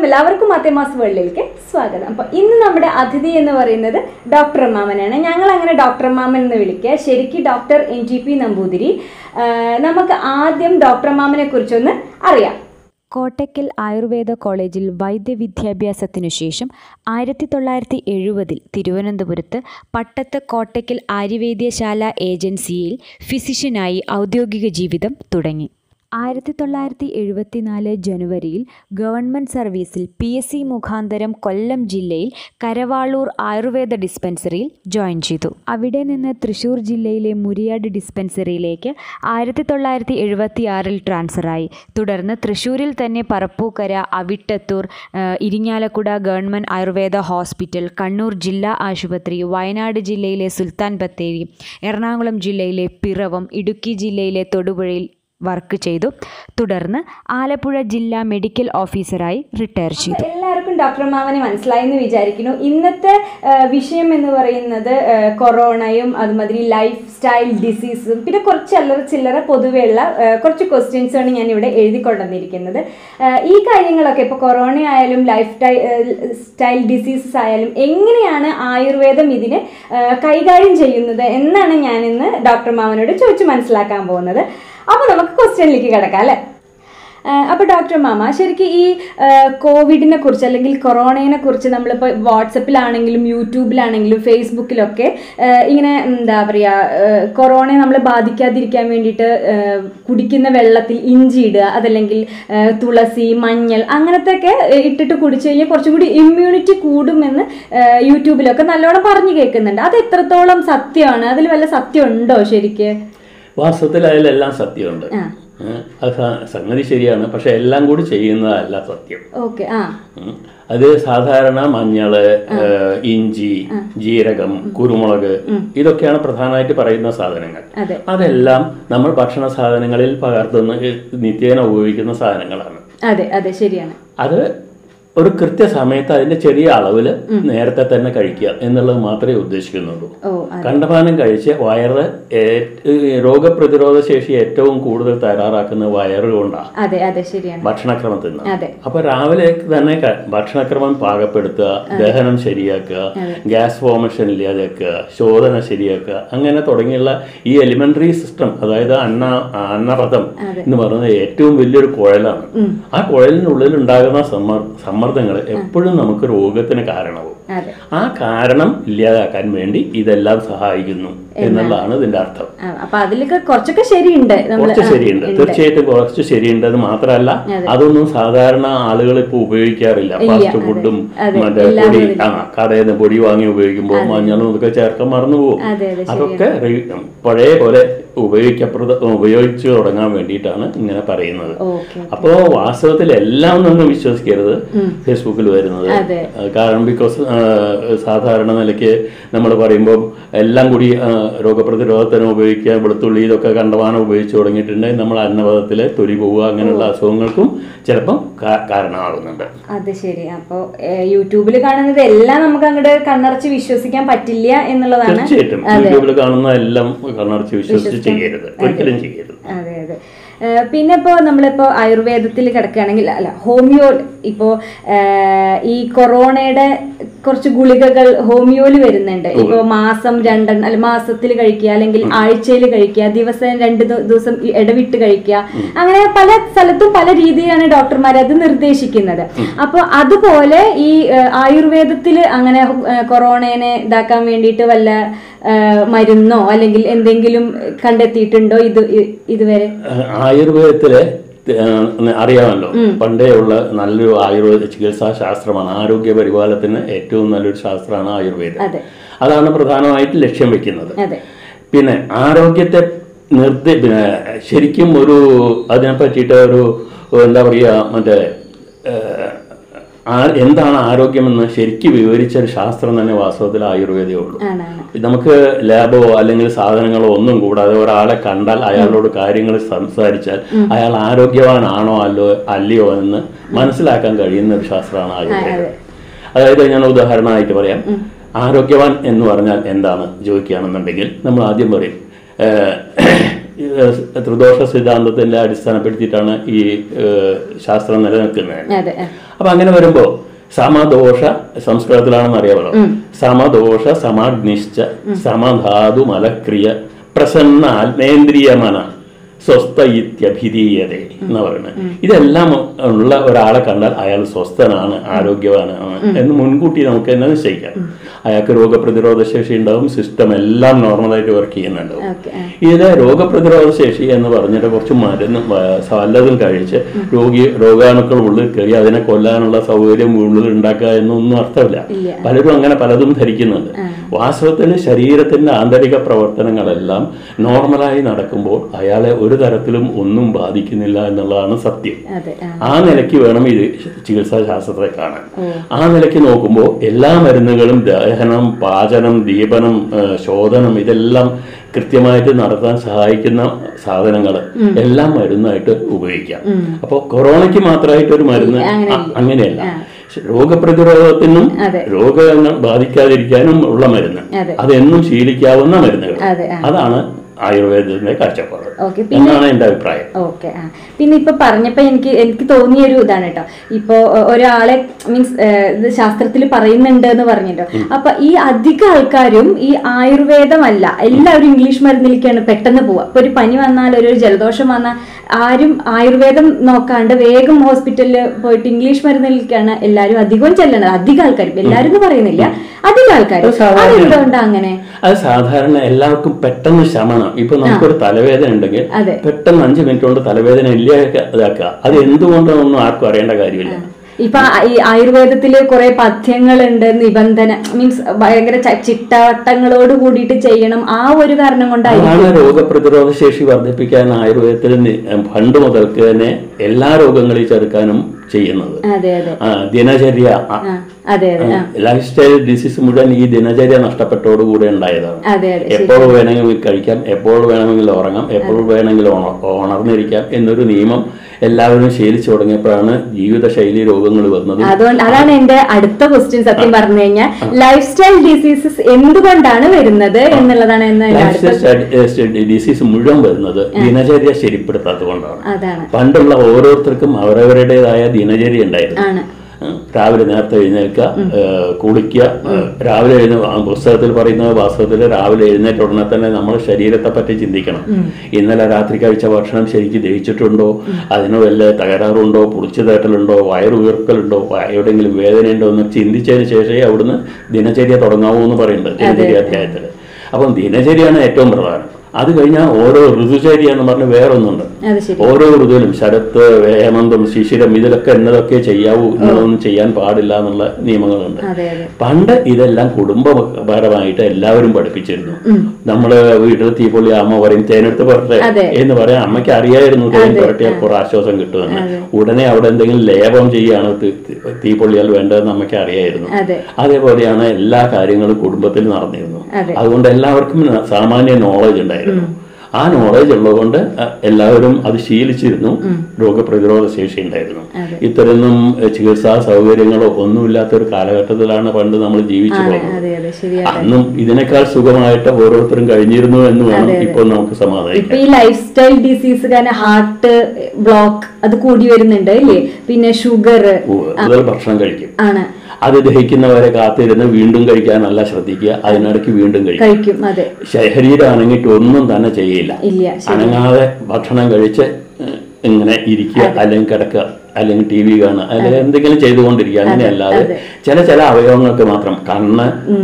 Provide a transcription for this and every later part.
എല്ലാവർക്കും മാത്തേമാസ് വേൾഡിലേക്ക് സ്വാഗതം. അപ്പോൾ ഇന്ന് നമ്മുടെ അതിഥി എന്ന് പറയുന്നത് ഡോക്ടർ അമ്മാമനാണ്. ഞങ്ങൾ അങ്ങനെ ഡോക്ടർ അമ്മാമൻ എന്ന് വിളിക്കുക. ശരിക്കും ഡോക്ടർ NGP നമ്പൂതിരി. നമുക്ക് ആദ്യം ഡോക്ടർ അമ്മാമനെ കുറിച്ചൊന്ന് അറിയാം. കോട്ടയ്ക്കൽ ആയുർവേദ കോളേജിൽ വൈദ്യവിദ്യാഭ്യാസത്തിനു ശേഷം 1970 തിരുവനന്തപുരത്ത് പട്ടത്ത് കോട്ടയ്ക്കൽ ആര്യവൈദ്യശാല ഏജൻസിയിൽ ഫിസിഷ്യനായി ഔദ്യോഗിക ജീവിതം തുടങ്ങി. 1974 ജനുവരിയിൽ ഗവൺമെൻറ് സർവീസിൽ PSC മുഖാന്തരം കൊല്ലം ജില്ലയിൽ കരവാളൂർ ആയുർവേദ ഡിസ്പെൻസറിയിൽ ജോയിൻ ചെയ്തു. അവിടെ നിന്ന് തൃശ്ശൂർ ജില്ലയിലെ മുരിയാട് ഡിസ്പെൻസറിയിലേക്ക് 1976 ട്രാൻസ്ഫറായി. തുടർന്ന് തൃശ്ശൂരിൽ തന്നെ പറപ്പൂക്കര, അവിട്ടത്തൂർ, ഇരിങ്ങാലക്കുട ഗവൺമെൻറ് ആയുർവേദ ഹോസ്പിറ്റൽ, കണ്ണൂർ ജില്ലാ ആശുപത്രി, വയനാട് ജില്ലയിലെ സുൽത്താൻ ബത്തേരി, എറണാകുളം ജില്ലയിലെ പിറവം, ഇടുക്കി ജില്ലയിലെ തൊടുപുഴയിൽ വർക്ക് ചെയ്തു. തുടർന്ന് ആലപ്പുഴ ജില്ലാ മെഡിക്കൽ ഓഫീസറായി റിട്ടയർ ചെയ്തു. എല്ലാവർക്കും ഡോക്ടർ അമ്മാമനെ മനസ്സിലായെന്ന് വിചാരിക്കുന്നു. ഇന്നത്തെ വിഷയം എന്ന് പറയുന്നത് കൊറോണയും അതുമാതിരി ലൈഫ് സ്റ്റൈൽ ഡിസീസും പിന്നെ കുറച്ച് ചില്ലറ പൊതുവെയുള്ള കുറച്ച് ക്വസ്റ്റ്യൻസാണ് ഞാൻ ഇവിടെ എഴുതിക്കൊണ്ടുവന്നിരിക്കുന്നത്. ഈ കാര്യങ്ങളൊക്കെ ഇപ്പോൾ കൊറോണ ആയാലും ലൈഫ് സ്റ്റൈൽ ഡിസീസസ് ആയാലും എങ്ങനെയാണ് ആയുർവേദം ഇതിനെ കൈകാര്യം ചെയ്യുന്നത് എന്നാണ് ഞാനിന്ന് ഡോക്ടർ അമ്മാമനോട് ചോദിച്ച് മനസ്സിലാക്കാൻ പോകുന്നത്. അപ്പോൾ നമുക്ക് ക്വസ്റ്റ്യനിലേക്ക് കിടക്കാം അല്ലേ? അപ്പോൾ ഡോക്ടർ മാമ, ശരിക്കും ഈ കോവിഡിനെ കുറിച്ച് അല്ലെങ്കിൽ കൊറോണയെ കുറിച്ച് നമ്മളിപ്പോൾ വാട്സപ്പിലാണെങ്കിലും യൂട്യൂബിലാണെങ്കിലും ഫേസ്ബുക്കിലൊക്കെ ഇങ്ങനെ എന്താ പറയുക, കൊറോണയെ നമ്മൾ ബാധിക്കാതിരിക്കാൻ വേണ്ടിയിട്ട് കുടിക്കുന്ന വെള്ളത്തിൽ ഇഞ്ചി ഇടുക, അതല്ലെങ്കിൽ തുളസി, മഞ്ഞൾ അങ്ങനത്തെയൊക്കെ ഇട്ടിട്ട് കുടിച്ചു കഴിഞ്ഞാൽ കുറച്ചും കൂടി ഇമ്മ്യൂണിറ്റി കൂടുമെന്ന് യൂട്യൂബിലൊക്കെ നല്ലോണം പറഞ്ഞു കേൾക്കുന്നുണ്ട്. അത് എത്രത്തോളം സത്യമാണ്? അതിൽ വല്ല സത്യം ഉണ്ടോ ശരിക്ക്? വാസ്തവത്തിൽ അതിലെല്ലാം സത്യമുണ്ട്. അത് സംഗതി ശരിയാണ്, പക്ഷെ എല്ലാം കൂടി ചെയ്യുന്നതല്ല സത്യം. അത് സാധാരണ മഞ്ഞള്, ഇഞ്ചി, ജീരകം, കുരുമുളക് ഇതൊക്കെയാണ് പ്രധാനമായിട്ട് പറയുന്ന സാധനങ്ങൾ. അതെല്ലാം നമ്മൾ ഭക്ഷണ സാധനങ്ങളിൽ പകർത്തുന്ന നിത്യേന ഉപയോഗിക്കുന്ന സാധനങ്ങളാണ്. അതെ അതെ ശരിയാണ്. അത് ഒരു കൃത്യസമയത്ത് അതിന്റെ ചെറിയ അളവിൽ നേരത്തെ തന്നെ കഴിക്കുക എന്നുള്ളത് മാത്രമേ ഉദ്ദേശിക്കുന്നുള്ളൂ. കണ്ടമാനം കഴിച്ച് വയറ് രോഗപ്രതിരോധ ശേഷി ഏറ്റവും കൂടുതൽ തയ്യാറാക്കുന്ന വയറ് കൊണ്ടാണ്, ഭക്ഷണക്രമത്തിൽ നിന്ന്. അപ്പൊ രാവിലെ തന്നെ ഭക്ഷണക്രമം പാകപ്പെടുത്തുക, ദഹനം ശരിയാക്കുക, ഗ്യാസ് ഫോർമേഷൻ ഇല്ലാതാക്കുക, ശോധന ശരിയാക്കുക, അങ്ങനെ തുടങ്ങിയുള്ള ഈ എലിമെന്ററി സിസ്റ്റം, അതായത് അന്നപഥം എന്ന് പറയുന്നത് ഏറ്റവും വലിയൊരു കുഴലാണ്. ആ കുഴലിനുള്ളിൽ ഉണ്ടാകുന്ന സമ്മർദ്ദങ്ങൾ എപ്പോഴും നമുക്ക് രോഗത്തിന് കാരണമാവും. ആ കാരണം ഇല്ലാതാക്കാൻ വേണ്ടി ഇതെല്ലാം സഹായിക്കുന്നു എന്നുള്ളതാണ് ഇതിന്റെ അർത്ഥം. കുറച്ചൊക്കെ ശരിയുണ്ട്, തീർച്ചയായിട്ടും കുറച്ച് ശരിയുണ്ട്. അത് മാത്രമല്ല, അതൊന്നും സാധാരണ ആളുകൾ ഇപ്പൊ ഉപയോഗിക്കാറില്ല. ഫാസ്റ്റ് ഫുഡും മറ്റേ പൊടി, കടയിൽ നിന്ന് പൊടി വാങ്ങി ഉപയോഗിക്കുമ്പോൾ മഞ്ഞളും ഇതൊക്കെ ചേർക്കാൻ മറന്നുപോകും. അതൊക്കെ പഴയ പോലെ ഉപയോഗിച്ചു തുടങ്ങാൻ വേണ്ടിയിട്ടാണ് ഇങ്ങനെ പറയുന്നത്. അപ്പോ വാസ്തവത്തിൽ എല്ലാം ഒന്നും വിശ്വസിക്കരുത് ഫേസ്ബുക്കിൽ വരുന്നത്. കാരണം ബിക്കോസ് സാധാരണ നിലയ്ക്ക് നമ്മൾ പറയുമ്പോൾ എല്ലാം കൂടി രോഗപ്രതിരോധത്തിന് ഉപയോഗിക്കുക, വെളുത്തുള്ളി ഇതൊക്കെ കണ്ടമാനം ഉപയോഗിച്ചു തുടങ്ങിയിട്ടുണ്ടെങ്കിൽ നമ്മൾ അന്നപഥത്തിലെ തൊലി പോവുക, അങ്ങനെയുള്ള അസുഖങ്ങൾക്കും ചിലപ്പം കാരണമാകുന്നുണ്ട്. അത് ശരി. അപ്പോൾ യൂട്യൂബിൽ കാണുന്നത് എല്ലാം നമുക്ക് അങ്ങോട്ട് കണ്ണടച്ച് വിശ്വസിക്കാൻ പറ്റില്ല എന്നുള്ളതാണ്. തീർച്ചയായിട്ടും യൂട്യൂബിൽ കാണുന്ന എല്ലാം കണ്ണടച്ച് വിശ്വസിച്ച് ചെയ്യരുത്, ഒരിക്കലും ചെയ്യരുത്. അതെ അതെ. പിന്നെ ഇപ്പോൾ നമ്മളിപ്പോൾ ആയുർവേദത്തിൽ കിടക്കുകയാണെങ്കിൽ, അല്ല ഹോമിയോ, ഇപ്പോൾ ഈ കൊറോണയുടെ കുറച്ച് ഗുളികകൾ ഹോമിയോയിൽ വരുന്നുണ്ട്. ഇപ്പോൾ മാസം 2 അല്ല മാസത്തിൽ കഴിക്കുക, അല്ലെങ്കിൽ ആഴ്ചയിൽ കഴിക്കുക, ദിവസം 2 ദിവസം ഇടവിട്ട് കഴിക്കുക, അങ്ങനെ പല സ്ഥലത്തും പല രീതിയിലാണ് ഡോക്ടർമാർ അത് നിർദ്ദേശിക്കുന്നത്. അപ്പോൾ അതുപോലെ ഈ ആയുർവേദത്തിൽ അങ്ങനെ കൊറോണയെ ഇതാക്കാൻ വേണ്ടിയിട്ട് വല്ല മരുന്നോ അല്ലെങ്കിൽ എന്തെങ്കിലും കണ്ടെത്തിയിട്ടുണ്ടോ ഇതുവരെ? ആയുർവേദത്തിലെ അറിയാമല്ലോ, പണ്ടേ ഉള്ള നല്ലൊരു ആയുർവേദ ചികിത്സാ ശാസ്ത്രമാണ്. ആരോഗ്യ പരിപാലനത്തിന് ഏറ്റവും നല്ലൊരു ശാസ്ത്രമാണ് ആയുർവേദം. അതാണ് പ്രധാനമായിട്ട് ലക്ഷ്യം വെക്കുന്നത്. പിന്നെ ആരോഗ്യത്തെ ശരിക്കും ഒരു അതിനെ പറ്റിയിട്ട് ഒരു എന്താ പറയുക, മറ്റേ എന്താണ് ആരോഗ്യമെന്ന് ശരിക്കും വിവരിച്ച ഒരു ശാസ്ത്രം തന്നെ വാസ്തവത്തിൽ ആയുർവേദമേ ഉള്ളൂ. നമുക്ക് ലാബോ അല്ലെങ്കിൽ സാധനങ്ങളോ ഒന്നും കൂടാതെ ഒരാളെ കണ്ടാൽ അയാളോട് കാര്യങ്ങൾ സംസാരിച്ചാൽ അയാൾ ആരോഗ്യവാനാണോ അല്ലയോ എന്ന് മനസ്സിലാക്കാൻ കഴിയുന്ന ഒരു ശാസ്ത്രമാണ് ആയുർവേദം. അതായത് ഞാൻ ഉദാഹരണമായിട്ട് പറയാം. ആരോഗ്യവാൻ എന്ന് പറഞ്ഞാൽ എന്താണ് ചോദിക്കുകയാണെന്നുണ്ടെങ്കിൽ നമ്മൾ ആദ്യം പറയും ത്രിദോഷ സിദ്ധാന്തത്തിന്റെ അടിസ്ഥാനപ്പെടുത്തിയിട്ടാണ് ഈ ശാസ്ത്രം നിലനിൽക്കുന്നത്. അപ്പൊ അങ്ങനെ വരുമ്പോ സമദോഷ, സംസ്കൃതത്തിലാണെന്ന് അറിയാമല്ലോ, സമദോഷ സമാഗ്നിശ്ച സമധാതു മലക്രിയ പ്രസന്ന ആത്മേന്ദ്രിയമന സ്വസ്ഥ ഇത്യഭിധീയതേ എന്ന് പറയുന്നത്. ഇതെല്ലാം ഉള്ള ഒരാളെ കണ്ടാൽ അയാൾ സ്വസ്ഥനാണ്, ആരോഗ്യവാനാണ് എന്ന് മുൻകൂട്ടി നമുക്ക് തന്നെ നിശ്ചയിക്കാം. അയാൾക്ക് രോഗപ്രതിരോധ ശേഷി ഉണ്ടാവും, സിസ്റ്റം എല്ലാം നോർമലായിട്ട് വർക്ക് ചെയ്യുന്നുണ്ടാവും. ഇതിലെ രോഗപ്രതിരോധ ശേഷി എന്ന് പറഞ്ഞിട്ട് കുറച്ച് മരുന്ന് വല്ലതും കഴിച്ച് രോഗാണുക്കൾ ഉള്ളിൽ കയറി അതിനെ കൊല്ലാനുള്ള സൗകര്യം ഉള്ളിൽ ഉണ്ടാക്കുക എന്നൊന്നും അർത്ഥമില്ല. പലരും അങ്ങനെ പലതും ധരിക്കുന്നുണ്ട്. വാസ്തവത്തിൽ ശരീരത്തിന്റെ ആന്തരിക പ്രവർത്തനങ്ങളെല്ലാം നോർമലായി നടക്കുമ്പോൾ അയാളെ ഒരു തരത്തിലും ഒന്നും ബാധിക്കുന്നില്ല എന്നുള്ളതാണ് സത്യം. ആ നിലയ്ക്ക് വേണം ഇത് ചികിത്സാ ശാസ്ത്രത്തെ കാണാൻ. ആ നിലയ്ക്ക് നോക്കുമ്പോൾ എല്ലാ മരുന്നുകളും ദഹനം, പാചനം, ദീപനം, ശോധനം ഇതെല്ലാം കൃത്യമായിട്ട് നടത്താൻ സഹായിക്കുന്ന സാധനങ്ങൾ എല്ലാം മരുന്നായിട്ട് ഉപയോഗിക്കാം. അപ്പോൾ കൊറോണയ്ക്ക് മാത്രമായിട്ട് ഒരു മരുന്ന് അങ്ങനെയല്ല. രോഗപ്രതിരോധത്തിനും രോഗങ്ങൾ ബാധിക്കാതിരിക്കാനും ഉള്ള മരുന്ന്, അതെന്നും ശീലിക്കാവുന്ന മരുന്നുകൾ, അതാണ് ആയുർവേദത്തിന്റെ കാഴ്ചപ്പാട് എന്നാണ് എന്റെ അഭിപ്രായം. ഓക്കെ. പിന്നെ ഇപ്പൊ പറഞ്ഞപ്പോ എനിക്ക് തോന്നിയൊരു ഇതാണ് കേട്ടോ, ഇപ്പൊ ഒരാളെ മീൻസ് ഇത് ശാസ്ത്രത്തിൽ പറയുന്നുണ്ട് എന്ന് പറഞ്ഞല്ലോ. അപ്പൊ ഈ അധിക ആൾക്കാരും ഈ ആയുർവേദമല്ല, എല്ലാവരും ഇംഗ്ലീഷ് മരുന്നിലേക്കാണ് പെട്ടെന്ന് പോവുക. ഇപ്പൊ ഒരു പനി വന്നാൽ, ഒരു ജലദോഷം വന്നാൽ ആരും ആയുർവേദം നോക്കാണ്ട് വേഗം ഹോസ്പിറ്റലിൽ പോയിട്ട് ഇംഗ്ലീഷ് മരുന്നിലേക്കാണ് എല്ലാവരും അധികവും ചെല്ലണത്. അധികം ആൾക്കാരും, എല്ലാവരും എന്ന് പറയുന്നില്ല, അധികം ആൾക്കാരും. അതെന്തുകൊണ്ടാ അങ്ങനെ? അത് സാധാരണ എല്ലാവർക്കും പെട്ടെന്ന് ശമനം. ഇപ്പൊ നമുക്കൊരു തലവേദന ഉണ്ടെങ്കിൽ പെട്ടെന്ന് 5 മിനിറ്റ് കൊണ്ട് തലവേദന ഇല്ലാതാക്കുക. അത് എന്തുകൊണ്ടൊന്നും ആർക്കും അറിയേണ്ട കാര്യമില്ല. ഇപ്പൊ ഈ ആയുർവേദത്തില് കുറെ പഥ്യങ്ങളുണ്ട്, നിബന്ധന മീൻസ് ഭയങ്കര ചിട്ടവട്ടങ്ങളോട് കൂടിയിട്ട് ചെയ്യണം. ആ ഒരു കാരണം കൊണ്ടാണ് രോഗപ്രതിരോധ ശേഷി വർദ്ധിപ്പിക്കാൻ ആയുർവേദത്തിൽ പണ്ട് മുതൽക്ക് തന്നെ എല്ലാ രോഗങ്ങളെയും ചെറുക്കാനും ചെയ്യുന്നത്. ദിനചര്യ, ലൈഫ് സ്റ്റൈൽ ഡിസീസ് മുഴുവൻ ഈ ദിനചര്യ നഷ്ടപ്പെട്ടോടുകൂടെ ഉണ്ടായതാണ്. എപ്പോൾ വേണമെങ്കിൽ കഴിക്കാം, എപ്പോൾ വേണമെങ്കിൽ ഉറങ്ങാം, എപ്പോൾ വേണമെങ്കിൽ ഉണർന്നിരിക്കാം എന്നൊരു നിയമം എല്ലാവരും ശീലിച്ചു തുടങ്ങിയപ്പോഴാണ് ജീവിതശൈലി രോഗങ്ങൾ വന്നത്. അതുകൊണ്ട് അതാണ് എന്റെ അടുത്ത ക്വസ്റ്റ്യൻ. സത്യം പറഞ്ഞു കഴിഞ്ഞാൽ ലൈഫ് സ്റ്റൈൽ ഡിസീസസ് എന്തുകൊണ്ടാണ് വരുന്നത് എന്നുള്ളതാണ്. ഡിസീസ് മുഴുവൻ വരുന്നത് ദിനചര്യ ശരിപ്പെടുത്താത്തത് കൊണ്ടാണ്. പണ്ടുള്ള ഓരോരുത്തർക്കും അവരവരുടേതായ ദിനചര്യ ഉണ്ടായിരുന്നു. രാവിലെ നേരത്തെ എഴുന്നേൽക്കുക, കുളിക്കുക. രാവിലെ പുസ്തകത്തിൽ പറയുന്നത് വാസ്തവത്തിൽ രാവിലെ എഴുന്നേറ്റ ഉടനെ തന്നെ നമ്മൾ ശരീരത്തെ പറ്റി ചിന്തിക്കണം. ഇന്നലെ രാത്രി കഴിച്ച ഭക്ഷണം ശരിക്കും ദഹിച്ചിട്ടുണ്ടോ, അതിന് വല്ല തകരാറുണ്ടോ, പുളിച്ചു തേട്ടലുണ്ടോ, വയറുവീർക്കലുണ്ടോ, എവിടെയെങ്കിലും വേദനയുണ്ടോ എന്ന് ചിന്തിച്ചതിന് ശേഷമേ അവിടുന്ന് ദിനചര്യ തുടങ്ങാവൂ എന്ന് പറയുന്നുണ്ട് ദിനചര്യ അധ്യായത്തിൽ. അപ്പം ദിനചര്യയാണ് ഏറ്റവും പ്രധാനം. അത് കഴിഞ്ഞാൽ ഓരോ ഋതുചര്യ എന്ന് പറഞ്ഞ് വേറൊന്നുണ്ട്. ഓരോ ഋതുവിലും ശരത്ത്, ഹേമന്തം, ശിശിരം ഇതിലൊക്കെ എന്നതൊക്കെ ചെയ്യാവൂ, എന്നതൊന്നും ചെയ്യാൻ പാടില്ല എന്നുള്ള നിയമങ്ങളുണ്ട്. പണ്ട് ഇതെല്ലാം കുടുംബപരമായിട്ട് എല്ലാവരും പഠിപ്പിച്ചിരുന്നു. നമ്മള് വീട്ടിൽ തീപ്പൊള്ളി അമ്മ പറയും തേനെടുത്ത് പുരട്ടെ എന്ന് പറയാൻ അമ്മയ്ക്ക് അറിയായിരുന്നു തേൻ പുരട്ടിയാൽ കുറെ ആശ്വാസം കിട്ടുമെന്ന്. ഉടനെ അവിടെ എന്തെങ്കിലും ലേപം ചെയ്യാണ് തീപ്പൊള്ളിയാൽ വേണ്ടതെന്ന് അമ്മയ്ക്ക് അറിയായിരുന്നു. അതേപോലെയാണ് എല്ലാ കാര്യങ്ങളും കുടുംബത്തിൽ നടന്നിരുന്നു. അതുകൊണ്ട് എല്ലാവർക്കും സാമാന്യ നോളജ് ഉണ്ടായിരുന്നു. ആ നോളജ് ഉള്ളതുകൊണ്ട് എല്ലാവരും അത് ശീലിച്ചിരുന്നു. രോഗപ്രതിരോധ ശേഷി ഉണ്ടായിരുന്നു. ഇത്തരമൊന്നും ചികിത്സാ സൗകര്യങ്ങളോ ഒന്നുമില്ലാത്ത ഒരു കാലഘട്ടത്തിലാണ് പണ്ട് നമ്മൾ ജീവിച്ചു പോകുന്നത്. അന്നും ഇതിനേക്കാൾ സുഖമായിട്ട് ഓരോരുത്തരും കഴിഞ്ഞിരുന്നു എന്ന് വേണം ഇപ്പോൾ നമുക്ക് സമാധാനിക്കാം. ഈ ലൈഫ് സ്റ്റൈൽ ഡിസീസ് കാരണം ഹാർട്ട് ബ്ലോക്ക് അത് കൂടി വരുന്നുണ്ട് അല്ലേ? പിന്നെ ഷുഗർ, കൂടുതൽ ഭക്ഷണം കഴിക്കും. അത് ദഹിക്കുന്നവരെ കാത്തിരുന്ന് വീണ്ടും കഴിക്കാനല്ല ശ്രദ്ധിക്കുക, അതിനിടയ്ക്ക് വീണ്ടും കഴിക്കും. ശരീരം അനങ്ങിയിട്ട് ഒന്നും തന്നെ ചെയ്യില്ല. അനങ്ങാതെ ഭക്ഷണം കഴിച്ച് ഇങ്ങനെ ഇരിക്കുക, അല്ലെങ്കിൽ കിടക്കുക, അല്ലെങ്കിൽ TV കാണുക, അല്ലെങ്കിൽ എന്തെങ്കിലും ചെയ്തുകൊണ്ടിരിക്കുക. അങ്ങനെയല്ലാതെ ചില അവയവങ്ങൾക്ക് മാത്രം, കണ്ണ്,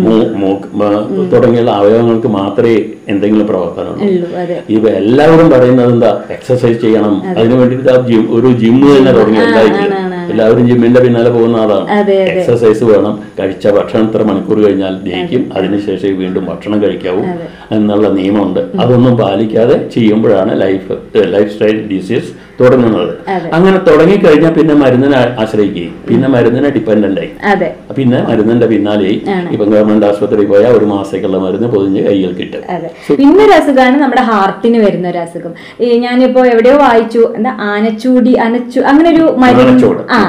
തുടങ്ങിയുള്ള അവയവങ്ങൾക്ക് മാത്രമേ എന്തെങ്കിലും പ്രവർത്തനമുള്ളൂ. ഇവ എല്ലാവരും പറയുന്നത് എന്താ, എക്സസൈസ് ചെയ്യണം. അതിനു വേണ്ടിയിട്ട് ഒരു ജിമ്മ് തന്നെ തുടങ്ങി. എല്ലാവരും ജിമ്മിന്റെ പിന്നാലെ പോകുന്ന ആളാണ്. എക്സസൈഫ് വേണം, കഴിച്ച ഭക്ഷണം ഇത്ര മണിക്കൂർ കഴിഞ്ഞാൽ ദഹിക്കും, അതിനുശേഷം വീണ്ടും ഭക്ഷണം കഴിക്കാവൂ എന്നുള്ള നിയമമുണ്ട്. അതൊന്നും പാലിക്കാതെ ചെയ്യുമ്പോഴാണ് ലൈഫ് സ്റ്റൈൽ ഡിസീസ് തുടങ്ങുന്നത്. അങ്ങനെ തുടങ്ങിക്കഴിഞ്ഞാൽ പിന്നെ മരുന്നിനെ ആശ്രയിക്കുകയും പിന്നെ മരുന്നിനെ ഡിപ്പെൻഡന്റ് ആയി, പിന്നെ മരുന്നിന്റെ പിന്നാലെയായി. ഇപ്പം ഗവൺമെന്റ് ആശുപത്രിയിൽ പോയാൽ ഒരു മാസത്തേക്കുള്ള മരുന്ന് പൊതിഞ്ഞ് കയ്യിൽ കിട്ടും. പിന്നെ ഒരു അസുഖമാണ് നമ്മുടെ ഹാർട്ടിന് വരുന്ന ഒരു അസുഖം. ഞാനിപ്പോ എവിടെയോ വായിച്ചു, എന്താ ആനച്ചൂടി അങ്ങനെ ഒരു മരുന്ന്.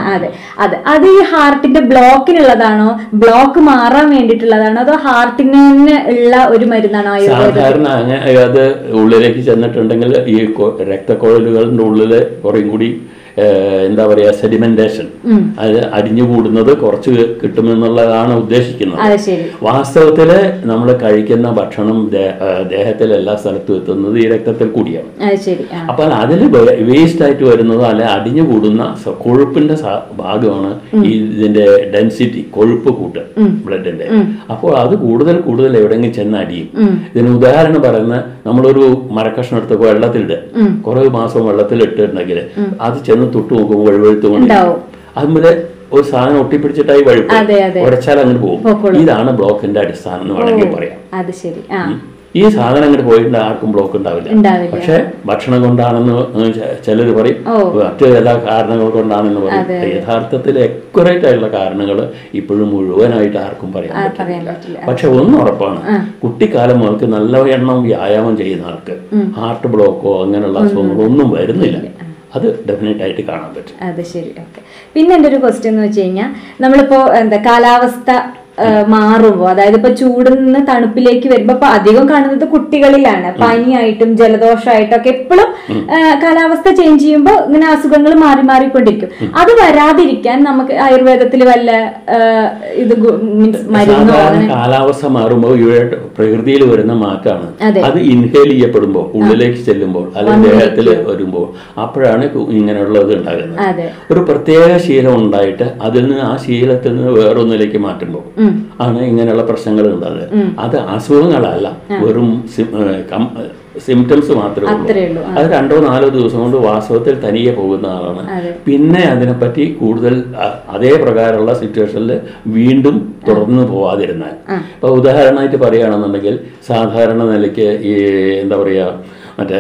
അത് ഈ ഹാർട്ടിന്റെ ബ്ലോക്കിനുള്ളതാണോ, ബ്ലോക്ക് മാറാൻ വേണ്ടിയിട്ടുള്ളതാണോ, അതോ ഹാർട്ടിന് ഉള്ള ഒരു മരുന്നാണോ? സാധാരണ അത് ഉള്ളിലേക്ക് ചെന്നിട്ടുണ്ടെങ്കിൽ ഈ രക്തക്കുഴലുകളുടെ ഉള്ളില് കുറേം കൂടി എന്താ പറയാ സെഡിമെന്റേഷൻ, അത് അടിഞ്ഞുകൂടുന്നത് കുറച്ച് കിട്ടുമെന്നുള്ളതാണ് ഉദ്ദേശിക്കുന്നത്. വാസ്തവത്തില് നമ്മൾ കഴിക്കുന്ന ഭക്ഷണം ദേഹത്തിൽ എല്ലാ സ്ഥലത്തും എത്തുന്നത് ഈ രക്തത്തിൽ കൂടിയാണ്. അപ്പൊ അതിൽ വേസ്റ്റ് ആയിട്ട് വരുന്നതോ അല്ലെ അടിഞ്ഞുകൂടുന്ന കൊഴുപ്പിന്റെ ഭാഗമാണ് ഇതിന്റെ ഡെൻസിറ്റി, കൊഴുപ്പ് കൂട്ട് ബ്ലഡിന്റെ. അപ്പോൾ അത് കൂടുതൽ എവിടെയെങ്കിലും ചെന്ന് അടിയും. ഇതിന് ഉദാഹരണം പറയുന്ന, നമ്മളൊരു മരക്കഷ്ണം എടുത്ത് വെള്ളത്തിലിട്ട് കുറെ മാസം വെള്ളത്തിലിട്ടുണ്ടെങ്കിൽ അത് ചെന്ന് തൊട്ട് നോക്കുമ്പോൾ വഴുവഴുത്തുകൊണ്ടാവും. അതുപോലെ ഒരു സാധനം ഒട്ടിപ്പിടിച്ചിട്ടായി വഴുപ്പ് ഉടച്ചാൽ അങ്ങനെ പോകും. ഇതാണ് ബ്ലോക്കിന്റെ അടിസ്ഥാനം എന്ന് വേണമെങ്കിൽ പറയാം. ഈ സാധനം അങ്ങോട്ട് പോയിട്ട് ആർക്കും ബ്ലോക്ക് ഉണ്ടാവില്ല. പക്ഷെ ഭക്ഷണം കൊണ്ടാണെന്ന് ചിലർ പറയും, മറ്റു എല്ലാ കാരണങ്ങൾ കൊണ്ടാണെന്ന് പറയും. യഥാർത്ഥത്തിൽ അക്യുറേറ്റ് ആയിട്ടുള്ള കാരണങ്ങൾ ഇപ്പോഴും മുഴുവനായിട്ട് ആർക്കും പറയാൻ പറ്റില്ല. പക്ഷെ ഒന്നും ഉറപ്പാണ്, കുട്ടിക്കാലം മുതൽക്ക് നല്ല എണ്ണം വ്യായാമം ചെയ്യുന്ന ആൾക്ക് ഹാർട്ട് ബ്ലോക്കോ അങ്ങനെയുള്ള അസുഖങ്ങളോ ഒന്നും വരുന്നില്ല. അത് ഡെഫിനറ്റ് ആയിട്ട് കാണാൻ പറ്റും. അത് ശരി. ഓക്കെ. പിന്നെ എൻ്റെ ഒരു ക്വസ്റ്റ്യൻ എന്ന് വെച്ച് കഴിഞ്ഞാൽ, നമ്മളിപ്പോ കാലാവസ്ഥ മാറുമ്പോ, അതായത് ഇപ്പൊ ചൂടിൽ നിന്ന് തണുപ്പിലേക്ക് വരുമ്പോ ഇപ്പൊ അധികം കാണുന്നത് കുട്ടികളിലാണ്. പനിയായിട്ടും ജലദോഷമായിട്ടും ഒക്കെ എപ്പോഴും കാലാവസ്ഥ ചേഞ്ച് ചെയ്യുമ്പോൾ ഇങ്ങനെ അസുഖങ്ങൾ മാറിക്കൊണ്ടിരിക്കും. അത് വരാതിരിക്കാൻ നമുക്ക് ആയുർവേദത്തിൽ വല്ല ഇത് മരുന്നോ? കാലാവസ്ഥ മാറുമ്പോൾ പ്രകൃതിയിൽ വരുന്ന മാറ്റാണ്. അത് ഇൻഹേൽ ചെയ്യപ്പെടുമ്പോൾ, ഉള്ളിലേക്ക് ചെല്ലുമ്പോൾ അല്ലെങ്കിൽ ദേഹത്തിൽ വരുമ്പോൾ അപ്പോഴാണ് ഇങ്ങനെയുള്ളത് ഉണ്ടാകുന്നത്. ഒരു പ്രത്യേക ശീലം ഉണ്ടായിട്ട് അതിൽ നിന്ന് ആ ശീലത്തിൽ നിന്ന് വേറൊന്നിലേക്ക് മാറ്റുമ്പോൾ ആണ് ഇങ്ങനെയുള്ള പ്രശ്നങ്ങൾ ഉണ്ടാകുന്നത്. അത് അസുഖങ്ങളല്ല, വെറും സിംറ്റംസ് മാത്രമേ ഉള്ളൂ. അത് 2-4 ദിവസം കൊണ്ട് വാസ്തവത്തിൽ തനിയെ പോകുന്ന ആളാണ്. പിന്നെ അതിനെപ്പറ്റി കൂടുതൽ അതേ പ്രകാരമുള്ള സിറ്റുവേഷനിൽ വീണ്ടും തുടർന്ന് പോവാതിരുന്നാൽ, ഇപ്പൊ ഉദാഹരണമായിട്ട് പറയുകയാണെന്നുണ്ടെങ്കിൽ, സാധാരണ നിലയ്ക്ക് ഈ എന്താ പറയാ, മറ്റേ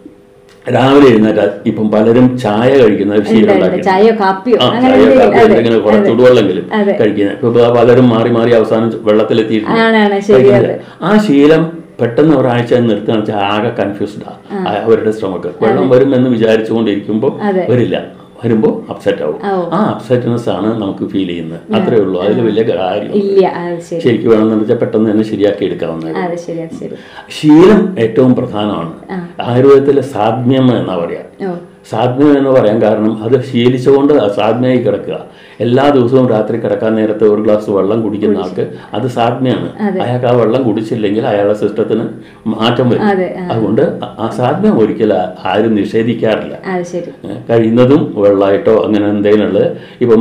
രാവിലെ എഴുന്നേറ്റാൽ ഇപ്പം പലരും ചായ കഴിക്കുന്ന ശീലം ഉണ്ടാക്കി, ചായയോ കാപ്പിയോ അല്ലെങ്കിൽ കുറച്ച് ചുടുവെള്ളമെങ്കിലും കഴിക്കുന്നത്. ഇപ്പൊ പലരും മാറി അവസാനം വെള്ളത്തിലെത്തിയിട്ട് ആ ശീലം പെട്ടെന്ന് ഒരാഴ്ച നിർത്തുകയാണെന്ന് വെച്ചാൽ ആകെ കൺഫ്യൂസ്ഡാ അവരുടെ സ്റ്റൊമക്ക്. വെള്ളം വരും എന്ന് വിചാരിച്ചുകൊണ്ടിരിക്കുമ്പോൾ വരില്ല, വരുമ്പോൾ അപ്സെറ്റ് ആവും. ആ അപ്സെറ്റ്നെസ് ആണ് നമുക്ക് ഫീൽ ചെയ്യുന്നത്. അത്രേ ഉള്ളൂ, അതിൽ വലിയ കാര്യം ശരിക്കും വേണമെന്ന് വെച്ചാൽ പെട്ടെന്ന് തന്നെ ശരിയാക്കി എടുക്കാവുന്നത്. ശീലം ഏറ്റവും പ്രധാനമാണ്. ആയുർവേദത്തിലെ സാധ്യം എന്നാ പറയാ. സാധ്യം എന്ന് പറയാൻ കാരണം അത് ശീലിച്ചുകൊണ്ട് സാധ്യമായി കിടക്കുക. എല്ലാ ദിവസവും രാത്രി കിടക്കാൻ നേരത്തെ ഒരു ഗ്ലാസ് വെള്ളം കുടിക്കുന്ന ആൾക്ക് അത് സാധ്യമാണ്. അയാൾക്ക് ആ വെള്ളം കുടിച്ചില്ലെങ്കിൽ അയാളുടെ സിസ്റ്റത്തിന് മാറ്റം വരും. അതുകൊണ്ട് ആ സാധ്യം ഒരിക്കലും ആരും നിഷേധിക്കാറില്ല. കഴിയുന്നതും വെള്ളമായിട്ടോ അങ്ങനെ എന്തെങ്കിലും ഉള്ളത്. ഇപ്പൊ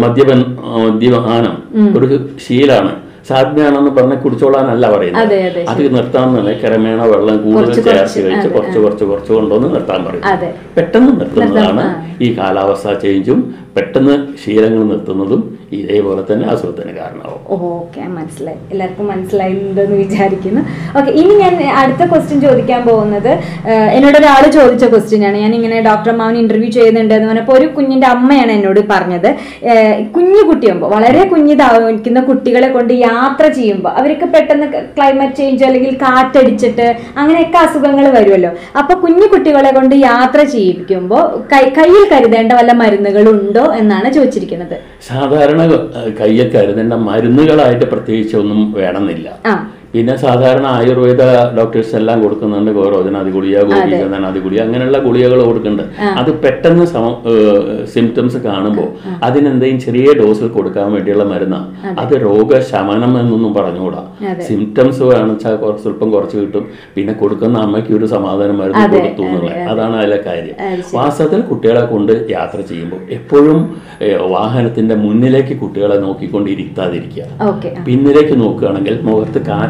മദ്യപാനം ഒരു ശീലാണ്. സാധ്യമാണെന്ന് പറഞ്ഞ് കുടിച്ചോളാനല്ല പറയുന്നത്, അത് നിർത്താമെന്നല്ല, ക്രമേണ വെള്ളം കൂടുതൽ ചേർത്ത് കഴിച്ച് കുറച്ച് കൊണ്ടുവന്ന് നിർത്താൻ പറയും. പെട്ടെന്ന് നിർത്തുന്നതാണ് ഈ കാലാവസ്ഥ ചേഞ്ചും പെട്ടെന്ന് ശീലങ്ങൾ നിർത്തുന്നതും ഇതേപോലെ തന്നെ അസുഖത്തിന് കാരണമാവും. ഓക്കെ, മനസ്സിലായി. എല്ലാവർക്കും മനസ്സിലായിട്ടുണ്ടെന്ന് വിചാരിക്കുന്നു. ഓക്കെ, ഇനി ഞാൻ അടുത്ത ക്വസ്റ്റ്യൻ ചോദിക്കാൻ പോകുന്നത്, എന്നോട് ഒരാൾ ചോദിച്ച ക്വസ്റ്റ്യൻ ആണ്. ഞാൻ ഇങ്ങനെ ഡോക്ടർ അമ്മാവൻ ഇന്റർവ്യൂ ചെയ്യുന്നുണ്ട് എന്ന് പറഞ്ഞപ്പോൾ ഒരു കുഞ്ഞിന്റെ അമ്മയാണ് എന്നോട് പറഞ്ഞത്, കുഞ്ഞു കുട്ടിയാകുമ്പോൾ, വളരെ കുഞ്ഞിതാവുന്ന കുട്ടികളെ കൊണ്ട് യാത്ര ചെയ്യുമ്പോൾ അവർക്ക് പെട്ടെന്ന് ക്ലൈമറ്റ് ചേഞ്ച് അല്ലെങ്കിൽ കാറ്റടിച്ചിട്ട് അങ്ങനെയൊക്കെ അസുഖങ്ങൾ വരുമല്ലോ. അപ്പൊ കുഞ്ഞു കുട്ടികളെ കൊണ്ട് യാത്ര ചെയ്യിപ്പിക്കുമ്പോൾ കയ്യിൽ കരുതേണ്ട വല്ല മരുന്നുകളുണ്ടോ എന്നാണ് ചോദിച്ചിരിക്കുന്നത്. സാധാരണ കയ്യിൽ കരുതേണ്ട മരുന്നുകളായിട്ട് പ്രത്യേകിച്ച് ഒന്നും വേണമെന്നില്ല. പിന്നെ സാധാരണ ആയുർവേദ ഡോക്ടേഴ്സ് എല്ലാം കൊടുക്കുന്നുണ്ട്, ഗോരോചനാദി ഗുളിക, ഗോപീചന്ദനാദി ഗുളിക, അങ്ങനെയുള്ള ഗുളികകൾ കൊടുക്കുന്നുണ്ട്. അത് പെട്ടെന്ന് സിംറ്റംസ് കാണുമ്പോൾ അതിനെന്തെങ്കിലും ചെറിയ ഡോസിൽ കൊടുക്കാൻ വേണ്ടിയുള്ള മരുന്നാണ്. അത് രോഗശമനം എന്നൊന്നും പറഞ്ഞുകൂടാ. സിംറ്റംസ് വേണമെച്ചാൽ സ്വല്പം കുറച്ച് കിട്ടും, പിന്നെ കൊടുക്കുന്ന അമ്മയ്ക്ക് ഒരു സമാധാനം മരുന്ന് കൊടുത്തു എന്നുള്ളത്, അതാണ് അതിലെ കാര്യം. വാസ്തവത്തിൽ കുട്ടികളെ കൊണ്ട് യാത്ര ചെയ്യുമ്പോൾ എപ്പോഴും വാഹനത്തിന്റെ മുന്നിലേക്ക് കുട്ടികളെ നോക്കിക്കൊണ്ടിരിക്കാതിരിക്കുക. പിന്നിലേക്ക് നോക്കുകയാണെങ്കിൽ മുഖത്ത് കാറ്റ്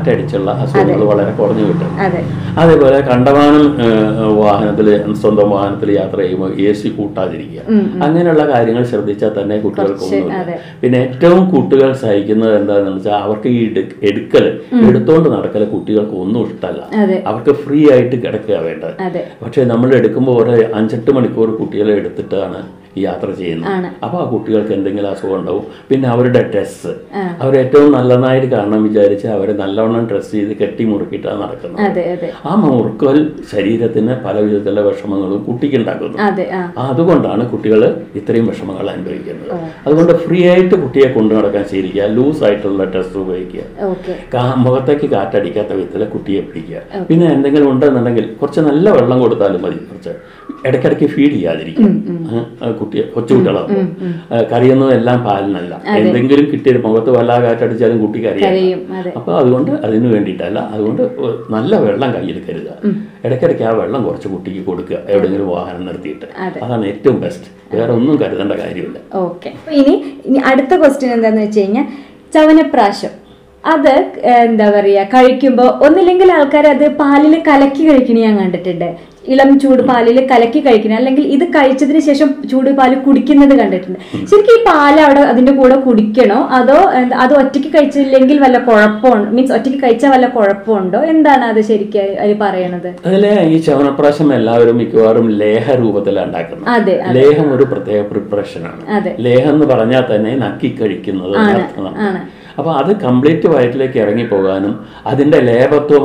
കാറ്റടിച്ചുള്ള അസുഖങ്ങൾ വളരെ കുറഞ്ഞു കിട്ടും. അതെ. അതേപോലെ കണ്ടമാനം വാഹനത്തിൽ സ്വന്തം വാഹനത്തിൽ യാത്ര ചെയ്യുമ്പോൾ AC കൂട്ടാതിരിക്കുക, അങ്ങനെയുള്ള കാര്യങ്ങൾ ശ്രദ്ധിച്ചാൽ തന്നെ കുട്ടികൾക്കൊന്നുമില്ല. പിന്നെ ഏറ്റവും കുട്ടികൾ സഹിക്കുന്നത് എന്താണെന്ന് വെച്ചാൽ അവർക്ക് ഈ എടുത്തോണ്ട് നടക്കല് കുട്ടികൾക്ക് ഒന്നും ഇഷ്ടമല്ല. അവർക്ക് ഫ്രീ ആയിട്ട് കിടക്കുക വേണ്ടത്. പക്ഷെ നമ്മൾ എടുക്കുമ്പോൾ ഒരു 5-8 മണിക്കൂർ കുട്ടികളെ എടുത്തിട്ടാണ് ഈ യാത്ര ചെയ്യുന്നത്. അപ്പൊ ആ കുട്ടികൾക്ക് എന്തെങ്കിലും അസുഖം ഉണ്ടാവും. പിന്നെ അവരുടെ ഡ്രസ്സ് അവർ ഏറ്റവും നല്ലതായിട്ട് കാണാൻ വിചാരിച്ച് അവരെ നല്ലവണ്ണം ഡ്രസ്സ് ചെയ്ത് കെട്ടി മുറുക്കിയിട്ടാണ് നടക്കുന്നത്. ആ മുറുക്കൽ ശരീരത്തിന് പല വിധത്തിലുള്ള വിഷമങ്ങളും കുട്ടിക്ക് ഉണ്ടാക്കുന്നു. അതുകൊണ്ടാണ് കുട്ടികൾ ഇത്രയും വിഷമങ്ങൾ അനുഭവിക്കുന്നത്. അതുകൊണ്ട് ഫ്രീ ആയിട്ട് കുട്ടിയെ കൊണ്ടു നടക്കാൻ ശീലിക്കുക, ലൂസ് ആയിട്ടുള്ള ഡ്രസ്സ് ഉപയോഗിക്കുക, മുഖത്തേക്ക് കാറ്റടിക്കാത്ത വിധത്തിൽ കുട്ടിയെ പിടിക്കുക. പിന്നെ എന്തെങ്കിലും ഉണ്ടെന്നുണ്ടെങ്കിൽ കുറച്ച് നല്ല വെള്ളം കൊടുത്താലും മതി. കുറച്ച് ഇടയ്ക്കിടയ്ക്ക് ഫീഡ് ചെയ്യാതിരിക്കും കുട്ടിയെ, കൊച്ചുകുട്ടികളാകുമ്പോൾ. കരയുന്നത് എല്ലാം പാലിനല്ല, എന്തെങ്കിലും കിട്ടിയ മുഖത്ത് വല്ലാതെ കാറ്റടിച്ചാലും കുട്ടി കരയും. അപ്പൊ അതുകൊണ്ട് അതിന് വേണ്ടിയിട്ടല്ല, അതുകൊണ്ട് നല്ല വെള്ളം കയ്യിൽ കരുതുക. ഇടയ്ക്കിടയ്ക്ക് ആ വെള്ളം കുറച്ച് കുട്ടിക്ക് കൊടുക്കുക, എവിടെയെങ്കിലും വാഹനം നിർത്തിയിട്ട്. അതാണ് ഏറ്റവും ബെസ്റ്റ്. വേറെ ഒന്നും കരുതേണ്ട കാര്യമില്ല. ഓക്കെ. ഇനി അടുത്ത ക്വസ്റ്റ്യൻ എന്താന്ന് വെച്ച് കഴിഞ്ഞാൽ ചവനപ്രാശം. അത് എന്താ പറയാ, കഴിക്കുമ്പോ ഒന്നില്ലെങ്കിൽ ആൾക്കാർ അത് പാലിൽ കലക്കി കഴിക്കണ ഞാൻ കണ്ടിട്ടുണ്ട്. ഇളം ചൂട് പാലിൽ കലക്കി കഴിക്കണം, അല്ലെങ്കിൽ ഇത് കഴിച്ചതിന് ശേഷം ചൂട് പാല് കുടിക്കുന്നത് കണ്ടിട്ടുണ്ട്. ശരിക്കും ഈ പാല് അവിടെ അതിന്റെ കൂടെ കുടിക്കണോ, അതോ അത് ഒറ്റയ്ക്ക് കഴിച്ചില്ലെങ്കിൽ വല്ല കുഴപ്പമുണ്ടോ? മീൻസ് ഒറ്റയ്ക്ക് കഴിച്ചാൽ വല്ല കുഴപ്പമുണ്ടോ? എന്താണ് അത് ശരിക്കും അത് പറയണത്? അതിലെ ഈ ചവനപ്രാശം എല്ലാവരും മിക്കവാറും ലേഹ രൂപത്തിലാണ് ഉണ്ടാക്കുന്നത്. ലേഹം ഒരു പ്രത്യേക പ്രിപ്പറേഷനാണ്. ലേഹം എന്ന് പറഞ്ഞാൽ തന്നെ നക്കി കഴിക്കുന്നത് അർത്ഥമാണ്. അപ്പോൾ അത് കംപ്ലീറ്റ് വയറ്റിലേക്ക് ഇറങ്ങിപ്പോകാനും അതിൻ്റെ ലേപത്വം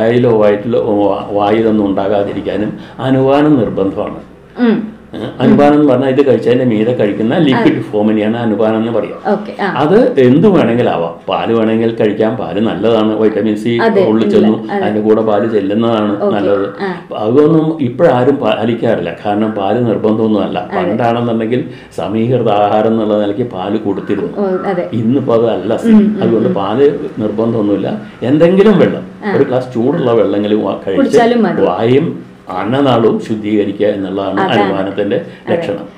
വായിലൊന്നും ഉണ്ടാകാതിരിക്കാനും അനുപാനം നിർബന്ധമാണ്. അനുപാനം എന്ന് പറഞ്ഞാൽ ഇത് കഴിച്ചതിന്റെ മീതെ കഴിക്കുന്ന ലിക്വിഡ് ഫോമിനെയാണ് അനുപാനം എന്ന് പറയാം. അത് എന്ത് വേണമെങ്കിലും ആവാം. പാല് വേണമെങ്കിൽ കഴിക്കാം, പാല് നല്ലതാണ്, വൈറ്റമിൻ സി ഉള്ളിൽ ചെന്നു, അതിന്റെ കൂടെ പാല് ചെല്ലുന്നതാണ് നല്ലത്. അതൊന്നും ഇപ്പോഴാരും പാലിക്കാറില്ല, കാരണം പാല് നിർബന്ധമൊന്നുമല്ല. പണ്ടാണെന്നുണ്ടെങ്കിൽ സമീകൃത ആഹാരം എന്നുള്ള നിലയ്ക്ക് പാല് കൊടുത്തിരുന്നു. ഇന്നിപ്പോ അതല്ല. അതുകൊണ്ട് പാല് നിർബന്ധമൊന്നുമില്ല. എന്തെങ്കിലും വെള്ളം, ഒരു ഗ്ലാസ് ചൂടുള്ള വെള്ളമെങ്കിലും കഴിച്ച് വായും അന്നനാളവും ശുദ്ധീകരിക്കുക എന്നുള്ളതാണ് അനുപാനത്തിന്റെ ലക്ഷണം.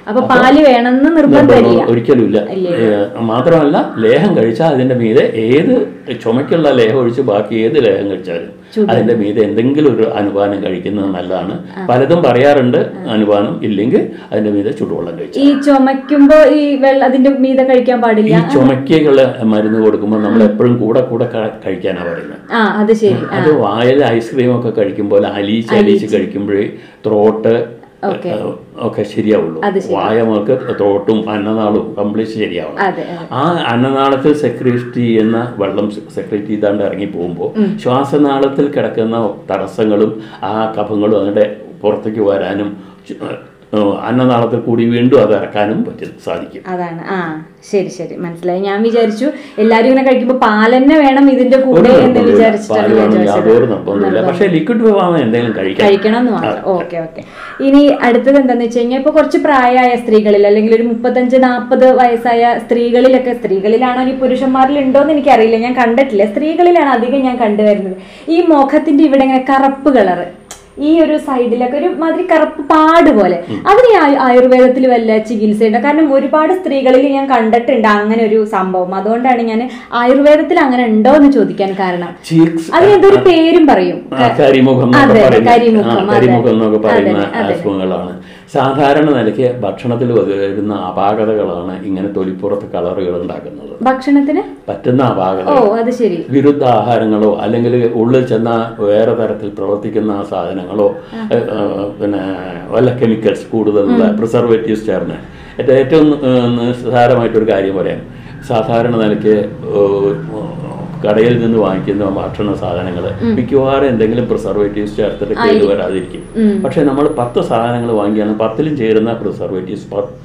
ഒരിക്കലുമില്ല. മാത്രമല്ല, ലേഹം കഴിച്ചാൽ അതിന്റെ മീതെ ഏത് ചുമക്കുള്ള ലേഹം ഒഴിച്ച് ബാക്കി ഏത് ലേഹം കഴിച്ചാലും അതിന്റെ മീതെ എന്തെങ്കിലും ഒരു അനുപാനം കഴിക്കുന്നത് നല്ലതാണ്. പലതും പറയാറുണ്ട് അനുപാനം ഇല്ലെങ്കിൽ അതിന്റെ മീതെ ചുടുവെള്ളം കഴിച്ചു. ഈ ചുമക്കുമ്പോ ഈ അതിന്റെ മീതെ കഴിക്കാൻ പാടില്ല. ഈ ചുമക്കുള്ള മരുന്ന് കൊടുക്കുമ്പോൾ നമ്മൾ എപ്പോഴും കൂടെ കഴിക്കാനാ പറയുന്നത്. അത് വായിൽ ഐസ്ക്രീം ഒക്കെ കഴിക്കുമ്പോൾ അലീച്ച് കഴിക്കുമ്പോഴേ ത്രോട്ട് ഒക്കെ ശരിയാവുള്ളൂ. വായമൊക്കെ ത്രോട്ടും അന്നനാളവും കംപ്ലീറ്റ് ശരിയാവണം. ആ അന്നനാളത്തിൽ സെക്രീറ്റ് ചെയ്യുന്ന വെള്ളം സെക്രീറ്റ് ചെയ്താണ്ട് ഇറങ്ങി പോകുമ്പോൾ ശ്വാസനാളത്തിൽ കിടക്കുന്ന തടസ്സങ്ങളും ആ കഫങ്ങളും അതിന്റെ പുറത്തേക്ക് വരാനും അന്നനാളത്തിൽ കൂടി വീണ്ടും അത് ഇറക്കാനും സാധിക്കും. അതാണ്. ശരി മനസ്സിലായി. ഞാൻ വിചാരിച്ചു എല്ലാരും ഇങ്ങനെ കഴിക്കുമ്പോ പാലന്നെ വേണം ഇതിന്റെ കൂടെ എന്ന് വിചാരിച്ചിട്ടാണ്. യാതൊരു നിർബന്ധമില്ല, പക്ഷെ ലിക്വിഡ് വിഭാഗം എന്തെങ്കിലും കഴിക്കണം എന്ന് മാത്രം. ഓക്കെ. ഇനി അടുത്തത് എന്താന്ന് വെച്ച് കഴിഞ്ഞാൽ ഇപ്പൊ കുറച്ച് പ്രായമായ സ്ത്രീകളിൽ, അല്ലെങ്കിൽ ഒരു 35-40 വയസ്സായ സ്ത്രീകളിലൊക്കെ, സ്ത്രീകളിലാണോ ഇനി പുരുഷന്മാരിൽ ഉണ്ടോന്ന് എനിക്കറിയില്ല, ഞാൻ കണ്ടിട്ടില്ല, സ്ത്രീകളിലാണ് അധികം ഞാൻ കണ്ടുവരുന്നത്. ഈ മുഖത്തിന്റെ ഇവിടെ ഇങ്ങനെ കറുപ്പ് കളറ്, ഈ ഒരു സൈഡിലൊക്കെ ഒരു മാതിരി കറുപ്പ് പാട് പോലെ, അതിന് ആയുർവേദത്തിൽ വല്ല ചികിത്സയുണ്ട്? കാരണം ഒരുപാട് സ്ത്രീകളിൽ ഞാൻ കണ്ടിട്ടുണ്ട് അങ്ങനെ ഒരു സംഭവം. അതുകൊണ്ടാണ് ഞാൻ ആയുർവേദത്തിൽ അങ്ങനെ ഉണ്ടോ എന്ന് ചോദിക്കാൻ കാരണം. അതിന് എന്തൊരു പേരും പറയും. കരിമുഖം എന്നൊക്കെ പറയുന്ന അസുഖങ്ങളാണ്. സാധാരണ നിലയ്ക്ക് ഭക്ഷണത്തിൽ വരുന്ന അപാകതകളാണ് ഇങ്ങനെ തൊലിപ്പുറത്ത് കളറുകൾ ഉണ്ടാക്കുന്നത്. ഭക്ഷണത്തിന് പറ്റുന്ന അപാകത, വിരുദ്ധ ആഹാരങ്ങളോ അല്ലെങ്കിൽ ഉള്ളിൽ ചെന്ന വേറെ തരത്തിൽ പ്രവർത്തിക്കുന്ന സാധനങ്ങളോ പിന്നെ വല്ല കെമിക്കൽസ് കൂടുതലുള്ള പ്രിസർവേറ്റീവ്സ് ചേർന്ന്. ഏറ്റവും നിസ്സാരമായിട്ടൊരു കാര്യം പറയാം. സാധാരണ നിലയ്ക്ക് കടയിൽ നിന്ന് വാങ്ങിക്കുന്ന ഭക്ഷണ സാധനങ്ങൾ മിക്കവാറും എന്തെങ്കിലും പ്രിസർവേറ്റീവ്സ് ചേർത്തിട്ട് കേട് വരാതിരിക്കും. പക്ഷെ നമ്മൾ 10 സാധനങ്ങൾ വാങ്ങിയാണ് 10ലും ചേരുന്ന പ്രിസർവേറ്റീവ്സ്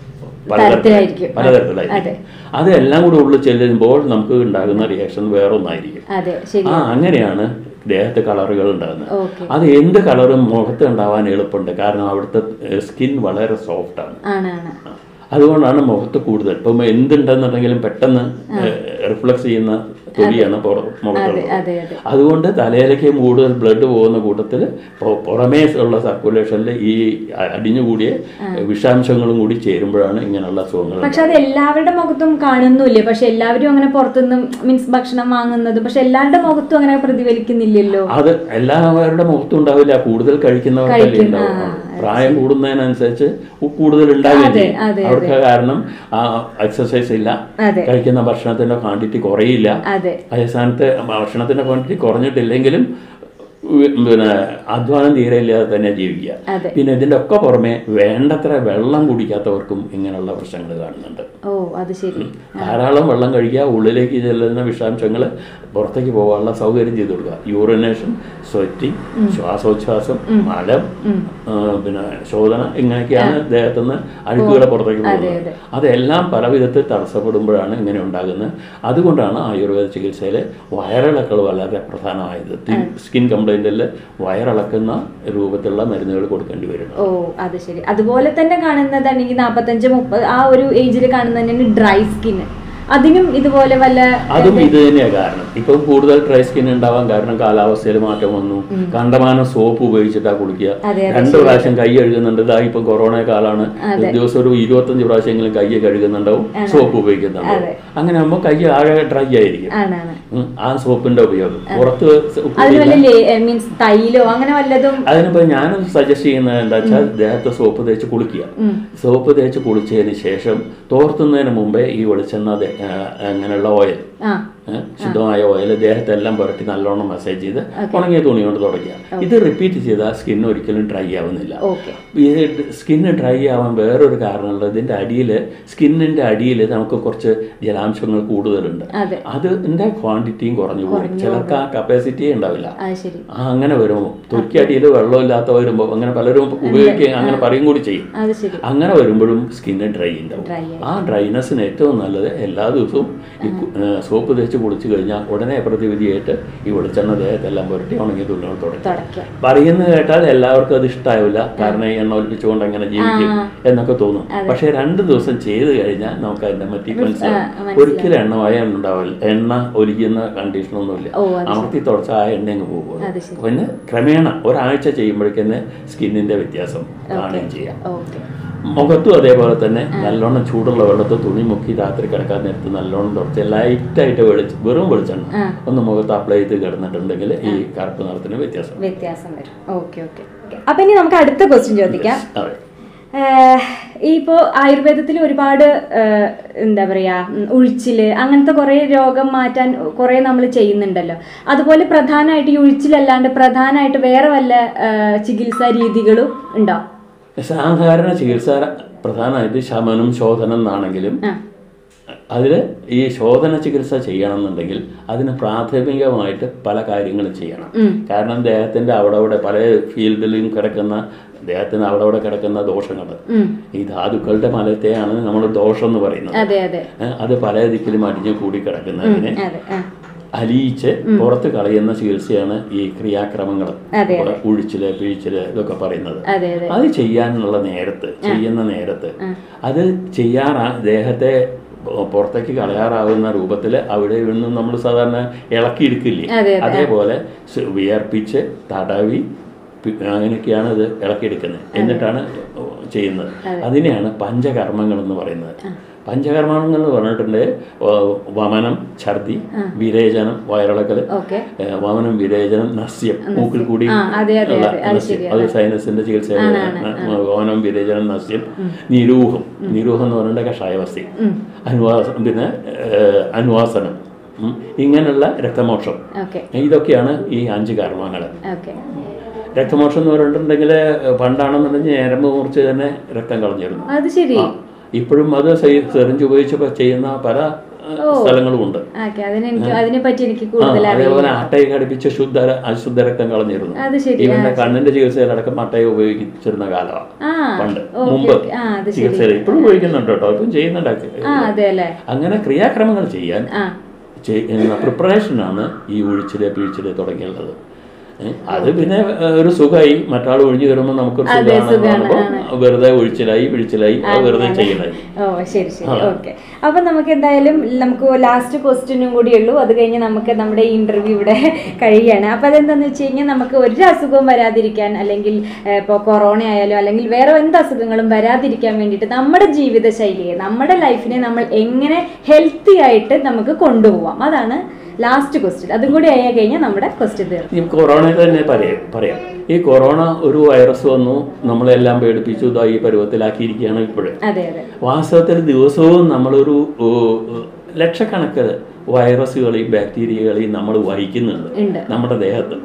പലതരത്തിലായിരിക്കും. അതെല്ലാം കൂടെ ഉള്ളിൽ ചെല്ലുമ്പോൾ നമുക്ക് ഉണ്ടാകുന്ന റിയാക്ഷൻ വേറെ ഒന്നായിരിക്കും. അങ്ങനെയാണ് ദേഹത്ത് കളറുകൾ ഉണ്ടാകുന്നത്. അത് എന്ത് കളറും മുഖത്ത് ഉണ്ടാവാൻ എളുപ്പമുണ്ട്, കാരണം അവിടുത്തെ സ്കിൻ വളരെ സോഫ്റ്റാണ്. അതുകൊണ്ടാണ് മുഖത്ത് കൂടുതൽ. ഇപ്പം എന്തുണ്ടെന്നുണ്ടെങ്കിലും പെട്ടെന്ന് റിഫ്ലക്സ് ചെയ്യുന്ന തൊലിയാണ് മുഖത്തുള്ളത്. അതുകൊണ്ട് തലയിലേക്ക് കൂടുതൽ ബ്ലഡ് പോകുന്ന കൂട്ടത്തിൽ പുറമേ ഉള്ള സർക്കുലേഷനിൽ ഈ അടിഞ്ഞുകൂടിയ വിഷാംശങ്ങളും കൂടി ചേരുമ്പോഴാണ് ഇങ്ങനെയുള്ള അസുഖങ്ങൾ. പക്ഷെ അത് എല്ലാവരുടെ മുഖത്തും കാണുന്നില്ലേ? പക്ഷെ എല്ലാവരും അങ്ങനെ പുറത്തുനിന്ന് മീൻസ് ഭക്ഷണം വാങ്ങുന്നത് പക്ഷെ എല്ലാവരുടെ മുഖത്തും അങ്ങനെ പ്രതിഫലിക്കുന്നില്ലല്ലോ. അത് എല്ലാവരുടെ മുഖത്തും ഉണ്ടാവില്ല, കൂടുതൽ കഴിക്കുന്നവർക്കല്ലേ ഉണ്ടാവും. പ്രായം കൂടുന്നതിനനുസരിച്ച് കൂടുതൽ ഉണ്ടാവില്ലേ അവർക്ക്. കാരണം എക്സസൈസ് ഇല്ല, കഴിക്കുന്ന ഭക്ഷണത്തിന്റെ ക്വാണ്ടിറ്റി കുറയില്ല. അതേ സ്ഥാനത്ത് ഭക്ഷണത്തിന്റെ ക്വാണ്ടിറ്റി കുറഞ്ഞിട്ടില്ലെങ്കിലും പിന്നെ അധ്വാനം തീരെ ഇല്ലാതെ തന്നെ ജീവിക്കുക. പിന്നെ ഇതിന്റെ ഒക്കെ പുറമെ വേണ്ടത്ര വെള്ളം കുടിക്കാത്തവർക്കും ഇങ്ങനെയുള്ള പ്രശ്നങ്ങൾ കാണുന്നുണ്ട്. ധാരാളം വെള്ളം കഴിക്കുക, ഉള്ളിലേക്ക് ചെല്ലുന്ന വിഷാംശങ്ങൾ പുറത്തേക്ക് പോകാനുള്ള സൗകര്യം ചെയ്തു കൊടുക്കുക. യൂറിനേഷൻ, സ്വെറ്റിംഗ്, ശ്വാസോച്ഛ്വാസം, മലം, പിന്നെ ശോധന, ഇങ്ങനെയൊക്കെയാണ് ദേഹത്തുനിന്ന് അഴുക്കുകളെ പുറത്തേക്ക് പോകുന്നത്. അതെല്ലാം പല വിധത്തിൽ തടസ്സപ്പെടുമ്പോഴാണ് ഇങ്ങനെ ഉണ്ടാകുന്നത്. അതുകൊണ്ടാണ് ആയുർവേദ ചികിത്സയിൽ വയറിളക്കൾ വളരെ പ്രധാനമായത്. സ്കിൻ കംപ്ലൈന്റിൽ വയറിളക്കുന്ന രൂപത്തിലുള്ള മരുന്നുകൾ കൊടുക്കേണ്ടി വരും. ഓ അത് ശരി. അതുപോലെ തന്നെ കാണുന്നതാണെങ്കിൽ 45-30 ആ ഒരു ഏജിൽ കാണുന്നതന്നെ ഡ്രൈ സ്കിൻ, അതിനും ഇതുപോലെ അതും ഇത് തന്നെയാണ് കാരണം. ഇപ്പം കൂടുതൽ ഡ്രൈ സ്കിൻ ഉണ്ടാവാൻ കാരണം കാലാവസ്ഥയിൽ മാറ്റം വന്നു. കണ്ടമാനം സോപ്പ് ഉപയോഗിച്ചിട്ടാ കുളിക്കുക. 2 പ്രാവശ്യം കൈ കഴുകുന്നുണ്ട്. ഇപ്പൊ കൊറോണ കാലാണ്, ദിവസം ഒരു 25 പ്രാവശ്യമെങ്കിലും കൈ കഴുകുന്നുണ്ടാവും, സോപ്പ് ഉപയോഗിക്കുന്നുണ്ടാവും. അങ്ങനെ ആകുമ്പോൾ കൈ ആകെ ഡ്രൈ ആയിരിക്കും ആ സോപ്പിന്റെ ഉപയോഗം. പുറത്ത് അതിനിപ്പോ ഞാൻ സജസ്റ്റ് ചെയ്യുന്നത് എന്താ വെച്ചാൽ ദേഹത്ത് സോപ്പ് തേച്ച് കുളിക്കുക. സോപ്പ് തേച്ച് കുളിച്ചതിന് ശേഷം തോർത്തുന്നതിന് മുമ്പേ ഈ വെളിച്ചെണ്ണ അങ്ങനെയുള്ള ഓയിൽ, ശുദ്ധമായ ഓയിൽ ദേഹത്തെല്ലാം പുരട്ടി നല്ലോണം മസാജ് ചെയ്ത് ഉണങ്ങിയ തുണി കൊണ്ട് തുടയ്ക്കുക. ഇത് റിപ്പീറ്റ് ചെയ്താൽ സ്കിൻ ഒരിക്കലും ഡ്രൈ ആവുന്നില്ല. ഈ സ്കിന്ന് ഡ്രൈ ആവാൻ വേറൊരു കാരണമുള്ളത്, ഇതിന്റെ അടിയിൽ, സ്കിന്നിന്റെ അടിയിൽ നമുക്ക് കുറച്ച് ജലാംശങ്ങൾ കൂടുതലുണ്ട്. അതിന്റെ ക്വാണ്ടിറ്റിയും കുറഞ്ഞു പോകും. ചിലർക്ക് ആ കപ്പാസിറ്റി ഉണ്ടാവില്ല. അങ്ങനെ വരുമ്പോൾ തൊലിക്കടിയിൽ വെള്ളമില്ലാത്ത വരുമ്പോൾ അങ്ങനെ പലരും ഉപയോഗിക്കുകയും അങ്ങനെ പറയും കൂടി ചെയ്യും. അങ്ങനെ വരുമ്പോഴും സ്കിന്ന് ഡ്രൈ ഉണ്ടാവും. ആ ഡ്രൈനെസ്സിന് ഏറ്റവും നല്ലത് എല്ലാ ദിവസവും ഈ സോപ്പ് തേച്ച് കുളിച്ചു കഴിഞ്ഞാൽ ഉടനെ പ്രതിവിധിയായിട്ട് ഈ വെളിച്ചെണ്ണ ദേഹത്തെല്ലാം പുരട്ടി ഉണങ്ങിയ തുണികൾ തുടയ്ക്കും. പറയുന്നത് കേട്ടാൽ എല്ലാവർക്കും അത് ഇഷ്ടമാവില്ല, കാരണം ഈ എണ്ണ ഒലിപ്പിച്ചുകൊണ്ട് അങ്ങനെ ജീവിക്കും എന്നൊക്കെ തോന്നും. പക്ഷെ 2 ദിവസം ചെയ്ത് കഴിഞ്ഞാൽ നമുക്ക് അതിന്റെ മറ്റേ മനസ്സിലാവും. ഒരിക്കലും എണ്ണമായ ഉണ്ടാവില്ല, എണ്ണ ഒലിക്കുന്ന കണ്ടീഷനൊന്നുമില്ല. അമർത്തി തുടച്ച ആ എണ്ണ അങ്ങ് പോകും. പിന്നെ ക്രമേണ ഒരാഴ്ച ചെയ്യുമ്പോഴേക്കന്നെ സ്കിന്നിന്റെ വ്യത്യാസം കാണുകയും ചെയ്യാം. മുഖത്തും അതേപോലെ തന്നെ നല്ലോണം ചൂടുള്ള വെള്ളത്തിൽ തുണി മുക്കി രാത്രി കിടക്കാൻ നേരത്ത് നല്ലോണം തുടച്ച് ലൈറ്റായിട്ട് വെറും വെളിച്ചെണ്ണ ഒന്ന് മുഖത്ത് അപ്ലൈ ചെയ്ത് കിടന്നിട്ടുണ്ടെങ്കിൽ ഈ കറുപ്പ് നിറത്തിന് വ്യത്യാസം വരും. അപ്പൊ ഇനി നമുക്ക് അടുത്ത ക്വസ്റ്റ്യൻ ചോദിക്കാം. ഇപ്പോൾ ആയുർവേദത്തിൽ ഒരുപാട് എന്താ പറയാ ഉഴിച്ചില് അങ്ങനത്തെ കുറെ രോഗം മാറ്റാൻ കുറെ നമ്മൾ ചെയ്യുന്നുണ്ടല്ലോ. അതുപോലെ പ്രധാനമായിട്ട് ഈ ഉഴിച്ചിലല്ലാണ്ട് പ്രധാനമായിട്ട് വേറെ വല്ല ചികിത്സാ രീതികളും ഉണ്ടോ? സാധാരണ ചികിത്സ പ്രധാനമായിട്ട് ശമനം, ശോധനം എന്നാണെങ്കിലും അതിൽ ഈ ശോധന ചികിത്സ ചെയ്യണമെന്നുണ്ടെങ്കിൽ അതിന് പ്രാഥമികമായിട്ട് പല കാര്യങ്ങളും ചെയ്യണം. കാരണം ദേഹത്തിന്റെ അവിടെ പല ഫീൽഡിലും കിടക്കുന്ന ദേഹത്തിന് അവിടെ കിടക്കുന്ന ദോഷങ്ങൾ, ഈ ധാതുക്കളുടെ മലത്തെയാണ് നമ്മൾ ദോഷം എന്ന് പറയുന്നത്. അത് പല ദിക്കിലും അടിഞ്ഞു കൂടി കിടക്കുന്നതിനെ അലിയിച്ച് പുറത്ത് കളയുന്ന ചികിത്സയാണ് ഈ ക്രിയാക്രമങ്ങൾ, ഉഴിച്ചില്, പിഴിച്ചില് ഇതൊക്കെ പറയുന്നത്. അത് ചെയ്യുന്ന നേരത്ത് അത് ദേഹത്തെ പുറത്തേക്ക് കളയാറാവുന്ന രൂപത്തിൽ അവിടെ നിന്നും നമ്മൾ സാധാരണ ഇളക്കിയെടുക്കില്ലേ, അതേപോലെ വിയർപ്പിച്ച് തടവി അങ്ങനെയൊക്കെയാണ് ഇത് ഇളക്കിയെടുക്കുന്നത്. എന്നിട്ടാണ് ചെയ്യുന്നത്. അതിനെയാണ് പഞ്ചകർമ്മങ്ങൾ എന്ന് പറയുന്നത്. പഞ്ചകർമ്മങ്ങൾ എന്ന് പറഞ്ഞിട്ടുണ്ട് വമനം, ഛർദി, വിരേചനം, വയറിളക്കല്, വമനം, വിരേചനം, നസ്യം, മൂക്കിൽ കൂടി അത് സൈനസിന്റെ ചികിത്സയാണ്. വമനം, വിരേചനം, നസ്യം, നിരൂഹം എന്ന് പറഞ്ഞിട്ട് കഷായവസ്തി, പിന്നെ അനുവാസനം, ഇങ്ങനെയുള്ള രക്തമോക്ഷം, ഇതൊക്കെയാണ് ഈ 5 കർമ്മങ്ങൾ. രക്തമോക്ഷം എന്ന് പറഞ്ഞിട്ടുണ്ടെങ്കിൽ പണ്ടാണെന്നുണ്ടെങ്കിൽ ഞരമ്പ് മുറിച്ച് തന്നെ രക്തം കളഞ്ഞിരുന്നു. ഇപ്പോഴും അത് സെറിഞ്ച് ഉപയോഗിച്ചപ്പോൾ ചെയ്യുന്ന പല സ്ഥലങ്ങളുമുണ്ട്. അതേപോലെ അട്ടയെ ഘടിപ്പിച്ച് അശുദ്ധ രക്തം കളഞ്ഞിരുന്നു. ഇവന്റെ കണ്ണിന്റെ ചികിത്സയിലടക്കം അട്ടയെ ഉപയോഗിച്ചിരുന്ന കാലമാണ് പണ്ട്, മുമ്പ് ചികിത്സയിൽ. ഇപ്പോഴും ഉപയോഗിക്കുന്നുണ്ട് കേട്ടോ, ഇപ്പം ചെയ്യുന്നുണ്ട്. അങ്ങനെ ക്രിയാക്രമങ്ങൾ ചെയ്യാൻ പ്രിപ്പറേഷനാണ് ഈ ഉഴിച്ചില്, പിഴിച്ചില് തുടങ്ങിയുള്ളത്. അത് പിന്നെ ഒരു സുഖമായി, മറ്റാൾ ഒഴിഞ്ഞു വരുമ്പോൾ നമുക്കൊരു സുഖമാണ്, വെറുതെ ഒഴിച്ചിലായി പിടിച്ചിലായി വെറുതെ ചെയ്യലായി. ഓ ശരി ശരി, ഓക്കെ. അപ്പൊ നമുക്ക് എന്തായാലും നമുക്ക് ലാസ്റ്റ് ക്വസ്റ്റ്യനും കൂടി ഉള്ളൂ, അത് കഴിഞ്ഞ് നമുക്ക് നമ്മുടെ ഇന്റർവ്യൂ ഇവിടെ കഴിയാണ്. അപ്പൊ അതെന്താന്ന് വെച്ച് കഴിഞ്ഞാൽ നമുക്ക് ഒരു അസുഖവും വരാതിരിക്കാൻ, അല്ലെങ്കിൽ ഇപ്പോൾ കൊറോണ ആയാലും അല്ലെങ്കിൽ വേറെ എന്ത് അസുഖങ്ങളും വരാതിരിക്കാൻ വേണ്ടിയിട്ട് നമ്മുടെ ജീവിതശൈലിയെ, നമ്മുടെ ലൈഫിനെ നമ്മൾ എങ്ങനെ ഹെൽത്തി ആയിട്ട് നമുക്ക് കൊണ്ടുപോവാം, അതാണ് ലാസ്റ്റ് ക്വസ്റ്റ്യൻ. അതും കൂടി ആയി കഴിഞ്ഞാൽ നമ്മുടെ ക്വസ്റ്റ്യൻ തീർന്നു. ഈ കൊറോണ തന്നെ പറയാം. ഈ കൊറോണ ഒരു വൈറസ് വന്നു, നമ്മളെല്ലാം പേടിപ്പിച്ചു, ഈ പരുവത്തിലാക്കിയിരിക്കുകയാണ് ഇപ്പോഴും. വാസ്തവത്തിൽ ദിവസവും നമ്മളൊരു ലക്ഷക്കണക്കിന് വൈറസുകളെയും ബാക്ടീരിയകളെയും നമ്മൾ വഹിക്കുന്നുണ്ട് നമ്മുടെ ദേഹത്ത്.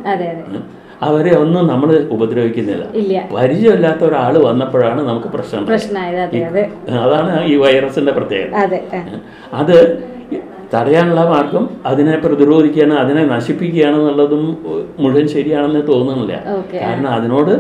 അവരെ ഒന്നും നമ്മൾ ഉപദ്രവിക്കുന്നില്ല. പരിചയമില്ലാത്ത ഒരാൾ വന്നപ്പോഴാണ് നമുക്ക് പ്രശ്നമായത്. അതാണ് ഈ വൈറസിന്റെ പ്രത്യേകത. അത് തടയാനുള്ള മാർഗം അതിനെ പ്രതിരോധിക്കുകയാണ്, അതിനെ നശിപ്പിക്കുകയാണെന്നുള്ളതും മുഴുവൻ ശരിയാണെന്ന് തോന്നുന്നില്ല. കാരണം അതിനോട്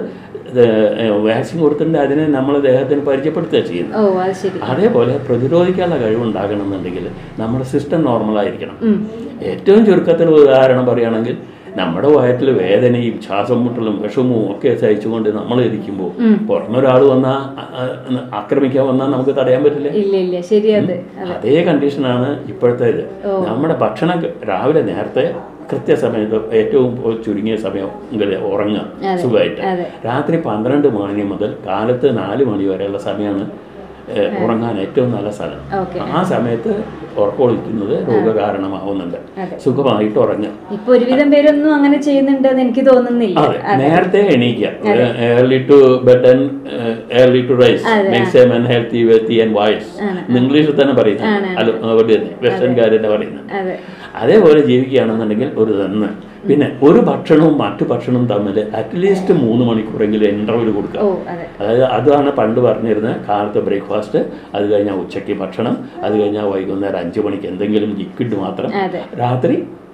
വാക്സിൻ കൊടുത്തിട്ട് അതിനെ നമ്മളെ ദേഹത്തിന് പരിചയപ്പെടുത്തുക ചെയ്യുന്നത്. അതേപോലെ പ്രതിരോധിക്കാനുള്ള കഴിവുണ്ടാകണമെന്നുണ്ടെങ്കിൽ നമ്മുടെ സിസ്റ്റം നോർമലായിരിക്കണം. ഏറ്റവും ചുരുക്കത്തിൽ ഉദാഹരണം പറയുകയാണെങ്കിൽ, നമ്മുടെ വയറ്റിൽ വേദനയും ശ്വാസം മുട്ടലും വിഷമവും ഒക്കെ സഹിച്ചുകൊണ്ട് നമ്മൾ ഇരിക്കുമ്പോൾ പുറമൊരാൾ വന്നാൽ ആക്രമിക്കാൻ വന്നാൽ നമുക്ക് തടയാൻ പറ്റില്ല. അതേ കണ്ടീഷനാണ് ഇപ്പോഴത്തേത്. നമ്മുടെ ഭക്ഷണം രാവിലെ നേരത്തെ കൃത്യസമയത്ത് ഏറ്റവും ചുരുങ്ങിയ സമയം ഉറങ്ങുക സുഖമായിട്ട്. രാത്രി 12 മണി മുതൽ കാലത്ത് 4 മണി വരെയുള്ള സമയമാണ് ഉറങ്ങാൻ ഏറ്റവും നല്ല സ്ഥലം. ആ സമയത്ത് ഉറക്കൊളിക്കുന്നത് രോഗകാരണമാവുന്നുണ്ട്. സുഖമായിട്ട് ഉറങ്ങുക. ഇപ്പൊ ഒരുവിധം പേരൊന്നും അങ്ങനെ ചെയ്യുന്നുണ്ടെന്ന് എനിക്ക് തോന്നുന്നില്ല. നേരത്തെ എണീക്കുക. early to bed and early to rise makes a man healthy, wealthy and wise. ഇംഗ്ലീഷിൽ തന്നെ പറയുന്നത്, വെസ്റ്റേൺകാരെന്നെ പറയുന്നത്. അതേപോലെ ജീവിക്കുകയാണെന്നുണ്ടെങ്കിൽ ഒരു തന്നെ. പിന്നെ ഒരു ഭക്ഷണവും മറ്റു ഭക്ഷണവും തമ്മിൽ അറ്റ്ലീസ്റ്റ് 3 മണിക്കൂറെങ്കിലും ഇന്റർവെൽ കൊടുക്കുക. അതായത് അതാണ് പണ്ട് പറഞ്ഞിരുന്നത്. കാലത്ത് ബ്രേക്ക്ഫാസ്റ്റ്, അത് കഴിഞ്ഞാൽ ഉച്ചയ്ക്ക് ഭക്ഷണം, അത് കഴിഞ്ഞാൽ വൈകുന്നേരം 5 മണിക്ക് എന്തെങ്കിലും ലിക്വിഡ് മാത്രം, രാത്രി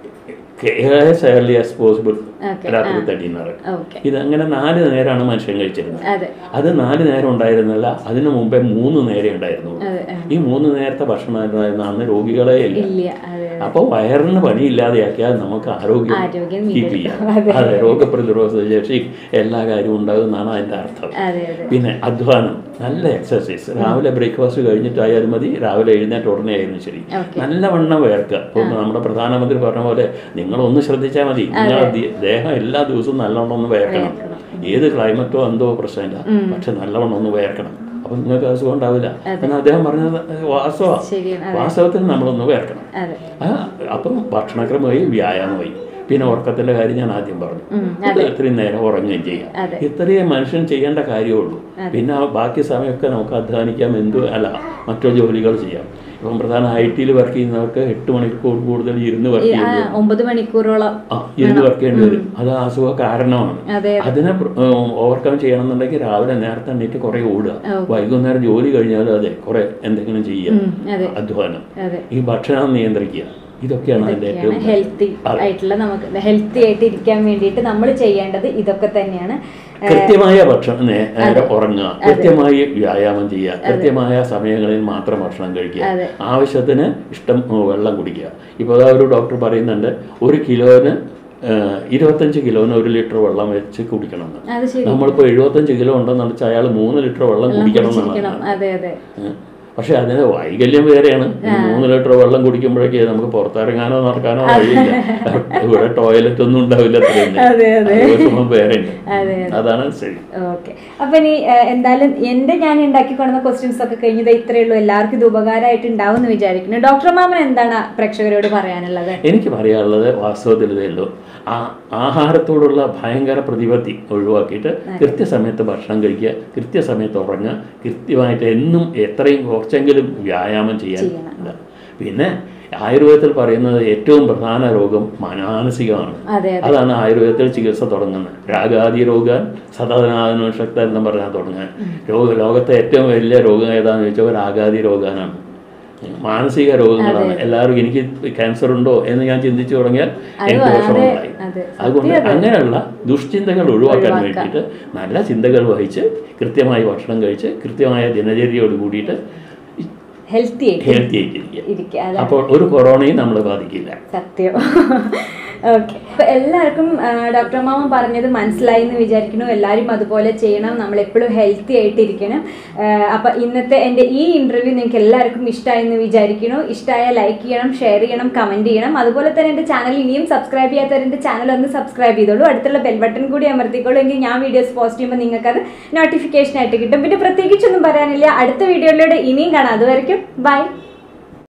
as early as possible രാത്രിത്തെ ഡിന്നർ. ഇതങ്ങനെ 4 നേരമാണ് മനുഷ്യൻ കഴിച്ചിരുന്നത്. അത് 4 നേരം ഉണ്ടായിരുന്നില്ല, അതിനു മുമ്പേ 3 നേരം ഉണ്ടായിരുന്നു. ഈ 3 നേരത്തെ ഭക്ഷണം അന്ന് രോഗികളെ ഇല്ല. അപ്പൊ വയറിന് പണിയില്ലാതെയാക്കിയാൽ നമുക്ക് ആരോഗ്യം കീപ്പ് ചെയ്യാം. അതെ, രോഗപ്രതിരോധ ശേഷി എല്ലാ കാര്യവും ഉണ്ടാകും എന്നാണ് അതിന്റെ അർത്ഥം. പിന്നെ അധ്വാനം, നല്ല എക്സസൈസ്. രാവിലെ ബ്രേക്ക്ഫാസ്റ്റ് കഴിഞ്ഞിട്ടായാലും മതി, രാവിലെ എഴുന്നേറ്റ് ഉടനെ ആയിരുന്നു ശരി, നല്ലവണ്ണം വേർക്കുക. ഇപ്പോൾ നമ്മുടെ പ്രധാനമന്ത്രി പറഞ്ഞ പോലെ നിങ്ങളൊന്ന് ശ്രദ്ധിച്ചാൽ മതി, നിങ്ങളുടെ ദേഹം എല്ലാ ദിവസവും നല്ലവണ്ണം ഒന്ന് വേർക്കണം. ഏത് ക്ലൈമറ്റോ എന്തോ പ്രശ്നമില്ല, പക്ഷെ നല്ലവണ്ണം ഒന്ന് വേർക്കണം. അപ്പൊ നിങ്ങൾക്ക് അസുഖം ഉണ്ടാവില്ല. കാരണം അദ്ദേഹം പറഞ്ഞത് വാസ്തവത്തിൽ നമ്മളൊന്ന് വേർക്കണം. അപ്പം ഭക്ഷണക്രമമായി വ്യായാമമായി. പിന്നെ ഉറക്കത്തിന്റെ കാര്യം ഞാൻ ആദ്യം പറഞ്ഞു, ഇത്രയും നേരം ഉറങ്ങുകയും ചെയ്യാം. ഇത്രയും മനുഷ്യൻ ചെയ്യേണ്ട കാര്യമുള്ളൂ. പിന്നെ ബാക്കി സമയമൊക്കെ നമുക്ക് അധ്വാനിക്കാം, മറ്റു ജോലികൾ ചെയ്യാം. ഇപ്പം പ്രധാന IT വർക്ക് ചെയ്യുന്നവർക്ക് 8 മണിക്കൂർ കൂടുതൽ ഇരുന്ന് വർക്ക് ചെയ്യേണ്ടി വരും. 9 മണിക്കൂറോളം ഇരുന്ന് വർക്ക് ചെയ്യേണ്ടി വരും. അത് അസുഖ കാരണമാണ്. അതിനെ ഓവർകം ചെയ്യണമെന്നുണ്ടെങ്കിൽ രാവിലെ നേരത്തെ എണീറ്റ് കുറെ ഓടുക, വൈകുന്നേരം ജോലി കഴിഞ്ഞാലും അതെ കുറെ എന്തെങ്കിലും ചെയ്യുക, അധ്വാനം. ഈ ഭക്ഷണം നിയന്ത്രിക്കുക, ഇതൊക്കെയാണ് അതിന്റെ ഏറ്റവും ഹെൽത്തി ആയിട്ടുള്ള, നമുക്ക് ഹെൽത്തി ആയിട്ട് ഇരിക്കാൻ വേണ്ടിയിട്ട് നമ്മൾ ചെയ്യേണ്ടത് ഇതൊക്കെ തന്നെയാണ്. കൃത്യമായ ഭക്ഷണം, നേരം ഉറങ്ങുക, കൃത്യമായി വ്യായാമം ചെയ്യുക, കൃത്യമായ സമയങ്ങളിൽ മാത്രം ഭക്ഷണം കഴിക്കുക, ആവശ്യത്തിന് ഇഷ്ടം വെള്ളം കുടിക്കുക. ഇപ്പോൾ ഒരു ഡോക്ടർ പറയുന്നുണ്ട്, 1 കിലോന് 25 കിലോന് 1 ലിറ്റർ വെള്ളം വെച്ച് കുടിക്കണമെന്ന്. നമ്മളിപ്പോൾ 75 കിലോ ഉണ്ടെന്ന് വെച്ചാൽ അയാൾ 3 ലിറ്റർ വെള്ളം കുടിക്കണം എന്നാണ്. പക്ഷെ അതിന് വൈകല്യം വേറെയാണ്. 3 ലിറ്റർ വെള്ളം കുടിക്കുമ്പോഴേക്ക് നമുക്ക് പുറത്തിറങ്ങാനോ നടക്കാനോ കഴിയില്ല. ഇവിടെ ടോയ്ലറ്റ് ഒന്നും ഉണ്ടാവില്ല. വേറെ അതാണ് ശരി. ഓക്കെ, അപ്പൊ ഇനി എന്തായാലും ഞാൻ ഉണ്ടാക്കി കൊണ്ടുവന്ന ക്വസ്റ്റ്യൻസ് ഒക്കെ കഴിഞ്ഞത് ഇത്രയേ ഉള്ളൂ. എല്ലാവർക്കും ഇത് ഉപകാരമായിട്ട് ഉണ്ടാവും എന്ന് വിചാരിക്കുന്നു. ഡോക്ടർ മാമൻ എന്താണ് പ്രേക്ഷകരോട് പറയാനുള്ളത്? എനിക്ക് പറയാനുള്ളത് വാസ്തവത്തിൽ ഇതേ ഉള്ളൂ. ആഹാരത്തോടുള്ള ഭയങ്കര പ്രതിപത്തി ഒഴിവാക്കിയിട്ട് കൃത്യസമയത്ത് ഭക്ഷണം കഴിക്കുക, കൃത്യസമയത്ത് ഉറങ്ങുക, കൃത്യമായിട്ട് എന്നും എത്രയും കുറച്ചെങ്കിലും വ്യായാമം ചെയ്യാൻ. പിന്നെ ആയുർവേദത്തിൽ പറയുന്നത് ഏറ്റവും പ്രധാന രോഗം മാനസികമാണ്. അതാണ് ആയുർവേദത്തിൽ ചികിത്സ തുടങ്ങുന്നത്. രാഗാദി രോഗാൻ സദാനശക്ത എന്ന് പറഞ്ഞാൽ തുടങ്ങാൻ. ലോകത്തെ ഏറ്റവും വലിയ രോഗം ഏതാണെന്ന് ചോദിച്ചാൽ രാഗാദി രോഗാനാണ്. മാനസിക രോഗങ്ങളാണ്. എല്ലാവരും എനിക്ക് ക്യാൻസർ ഉണ്ടോ എന്ന് ഞാൻ ചിന്തിച്ചു തുടങ്ങിയാൽ എനിക്ക് ദോഷമുണ്ടായി. അതുകൊണ്ട് അങ്ങനെയുള്ള ദുഷ്ചിന്തകൾ ഒഴിവാക്കാൻ വേണ്ടിയിട്ട് നല്ല ചിന്തകൾ വഹിച്ച് കൃത്യമായി ഭക്ഷണം കഴിച്ച് കൃത്യമായ ദിനചര്യയോട് കൂടിയിട്ട് ഹെൽത്തി ആയിട്ടിരിക്കുക. അപ്പോൾ ഒരു കൊറോണയും നമ്മളെ ബാധിക്കില്ല. സത്യം. ഓക്കെ, അപ്പൊ എല്ലാവർക്കും ഡോക്ടർ മാമ പറഞ്ഞത് മനസ്സിലായി എന്ന് വിചാരിക്കുന്നു. എല്ലാവരും അതുപോലെ ചെയ്യണം, നമ്മൾ എപ്പോഴും ഹെൽത്തി ആയിട്ടിരിക്കണം. അപ്പൊ ഇന്നത്തെ എൻ്റെ ഈ ഇന്റർവ്യൂ നിങ്ങൾക്ക് എല്ലാവർക്കും ഇഷ്ടമായെന്ന് വിചാരിക്കുന്നു. ഇഷ്ടമായ ലൈക്ക് ചെയ്യണം, ഷെയർ ചെയ്യണം, കമന്റ് ചെയ്യണം. അതുപോലെ തന്നെ എൻ്റെ ചാനൽ ഇനിയും സബ്സ്ക്രൈബ് ചെയ്യാത്തവർ എൻ്റെ ചാനൽ ഒന്ന് സബ്സ്ക്രൈബ് ചെയ്തോളൂ. അടുത്തുള്ള ബെൽ ബട്ടൺ കൂടി അമർത്തിക്കോളൂ. എങ്കിൽ ഞാൻ വീഡിയോസ് പോസ്റ്റ് ചെയ്യുമ്പോൾ നിങ്ങൾക്ക് അത് നോട്ടിഫിക്കേഷൻ ആയിട്ട് കിട്ടും. പിന്നെ പ്രത്യേകിച്ചൊന്നും പറയാനില്ല. അടുത്ത വീഡിയോയിലൂടെ ഇനിയും കാണാം. അതുവരെയ്ക്കും ബൈ.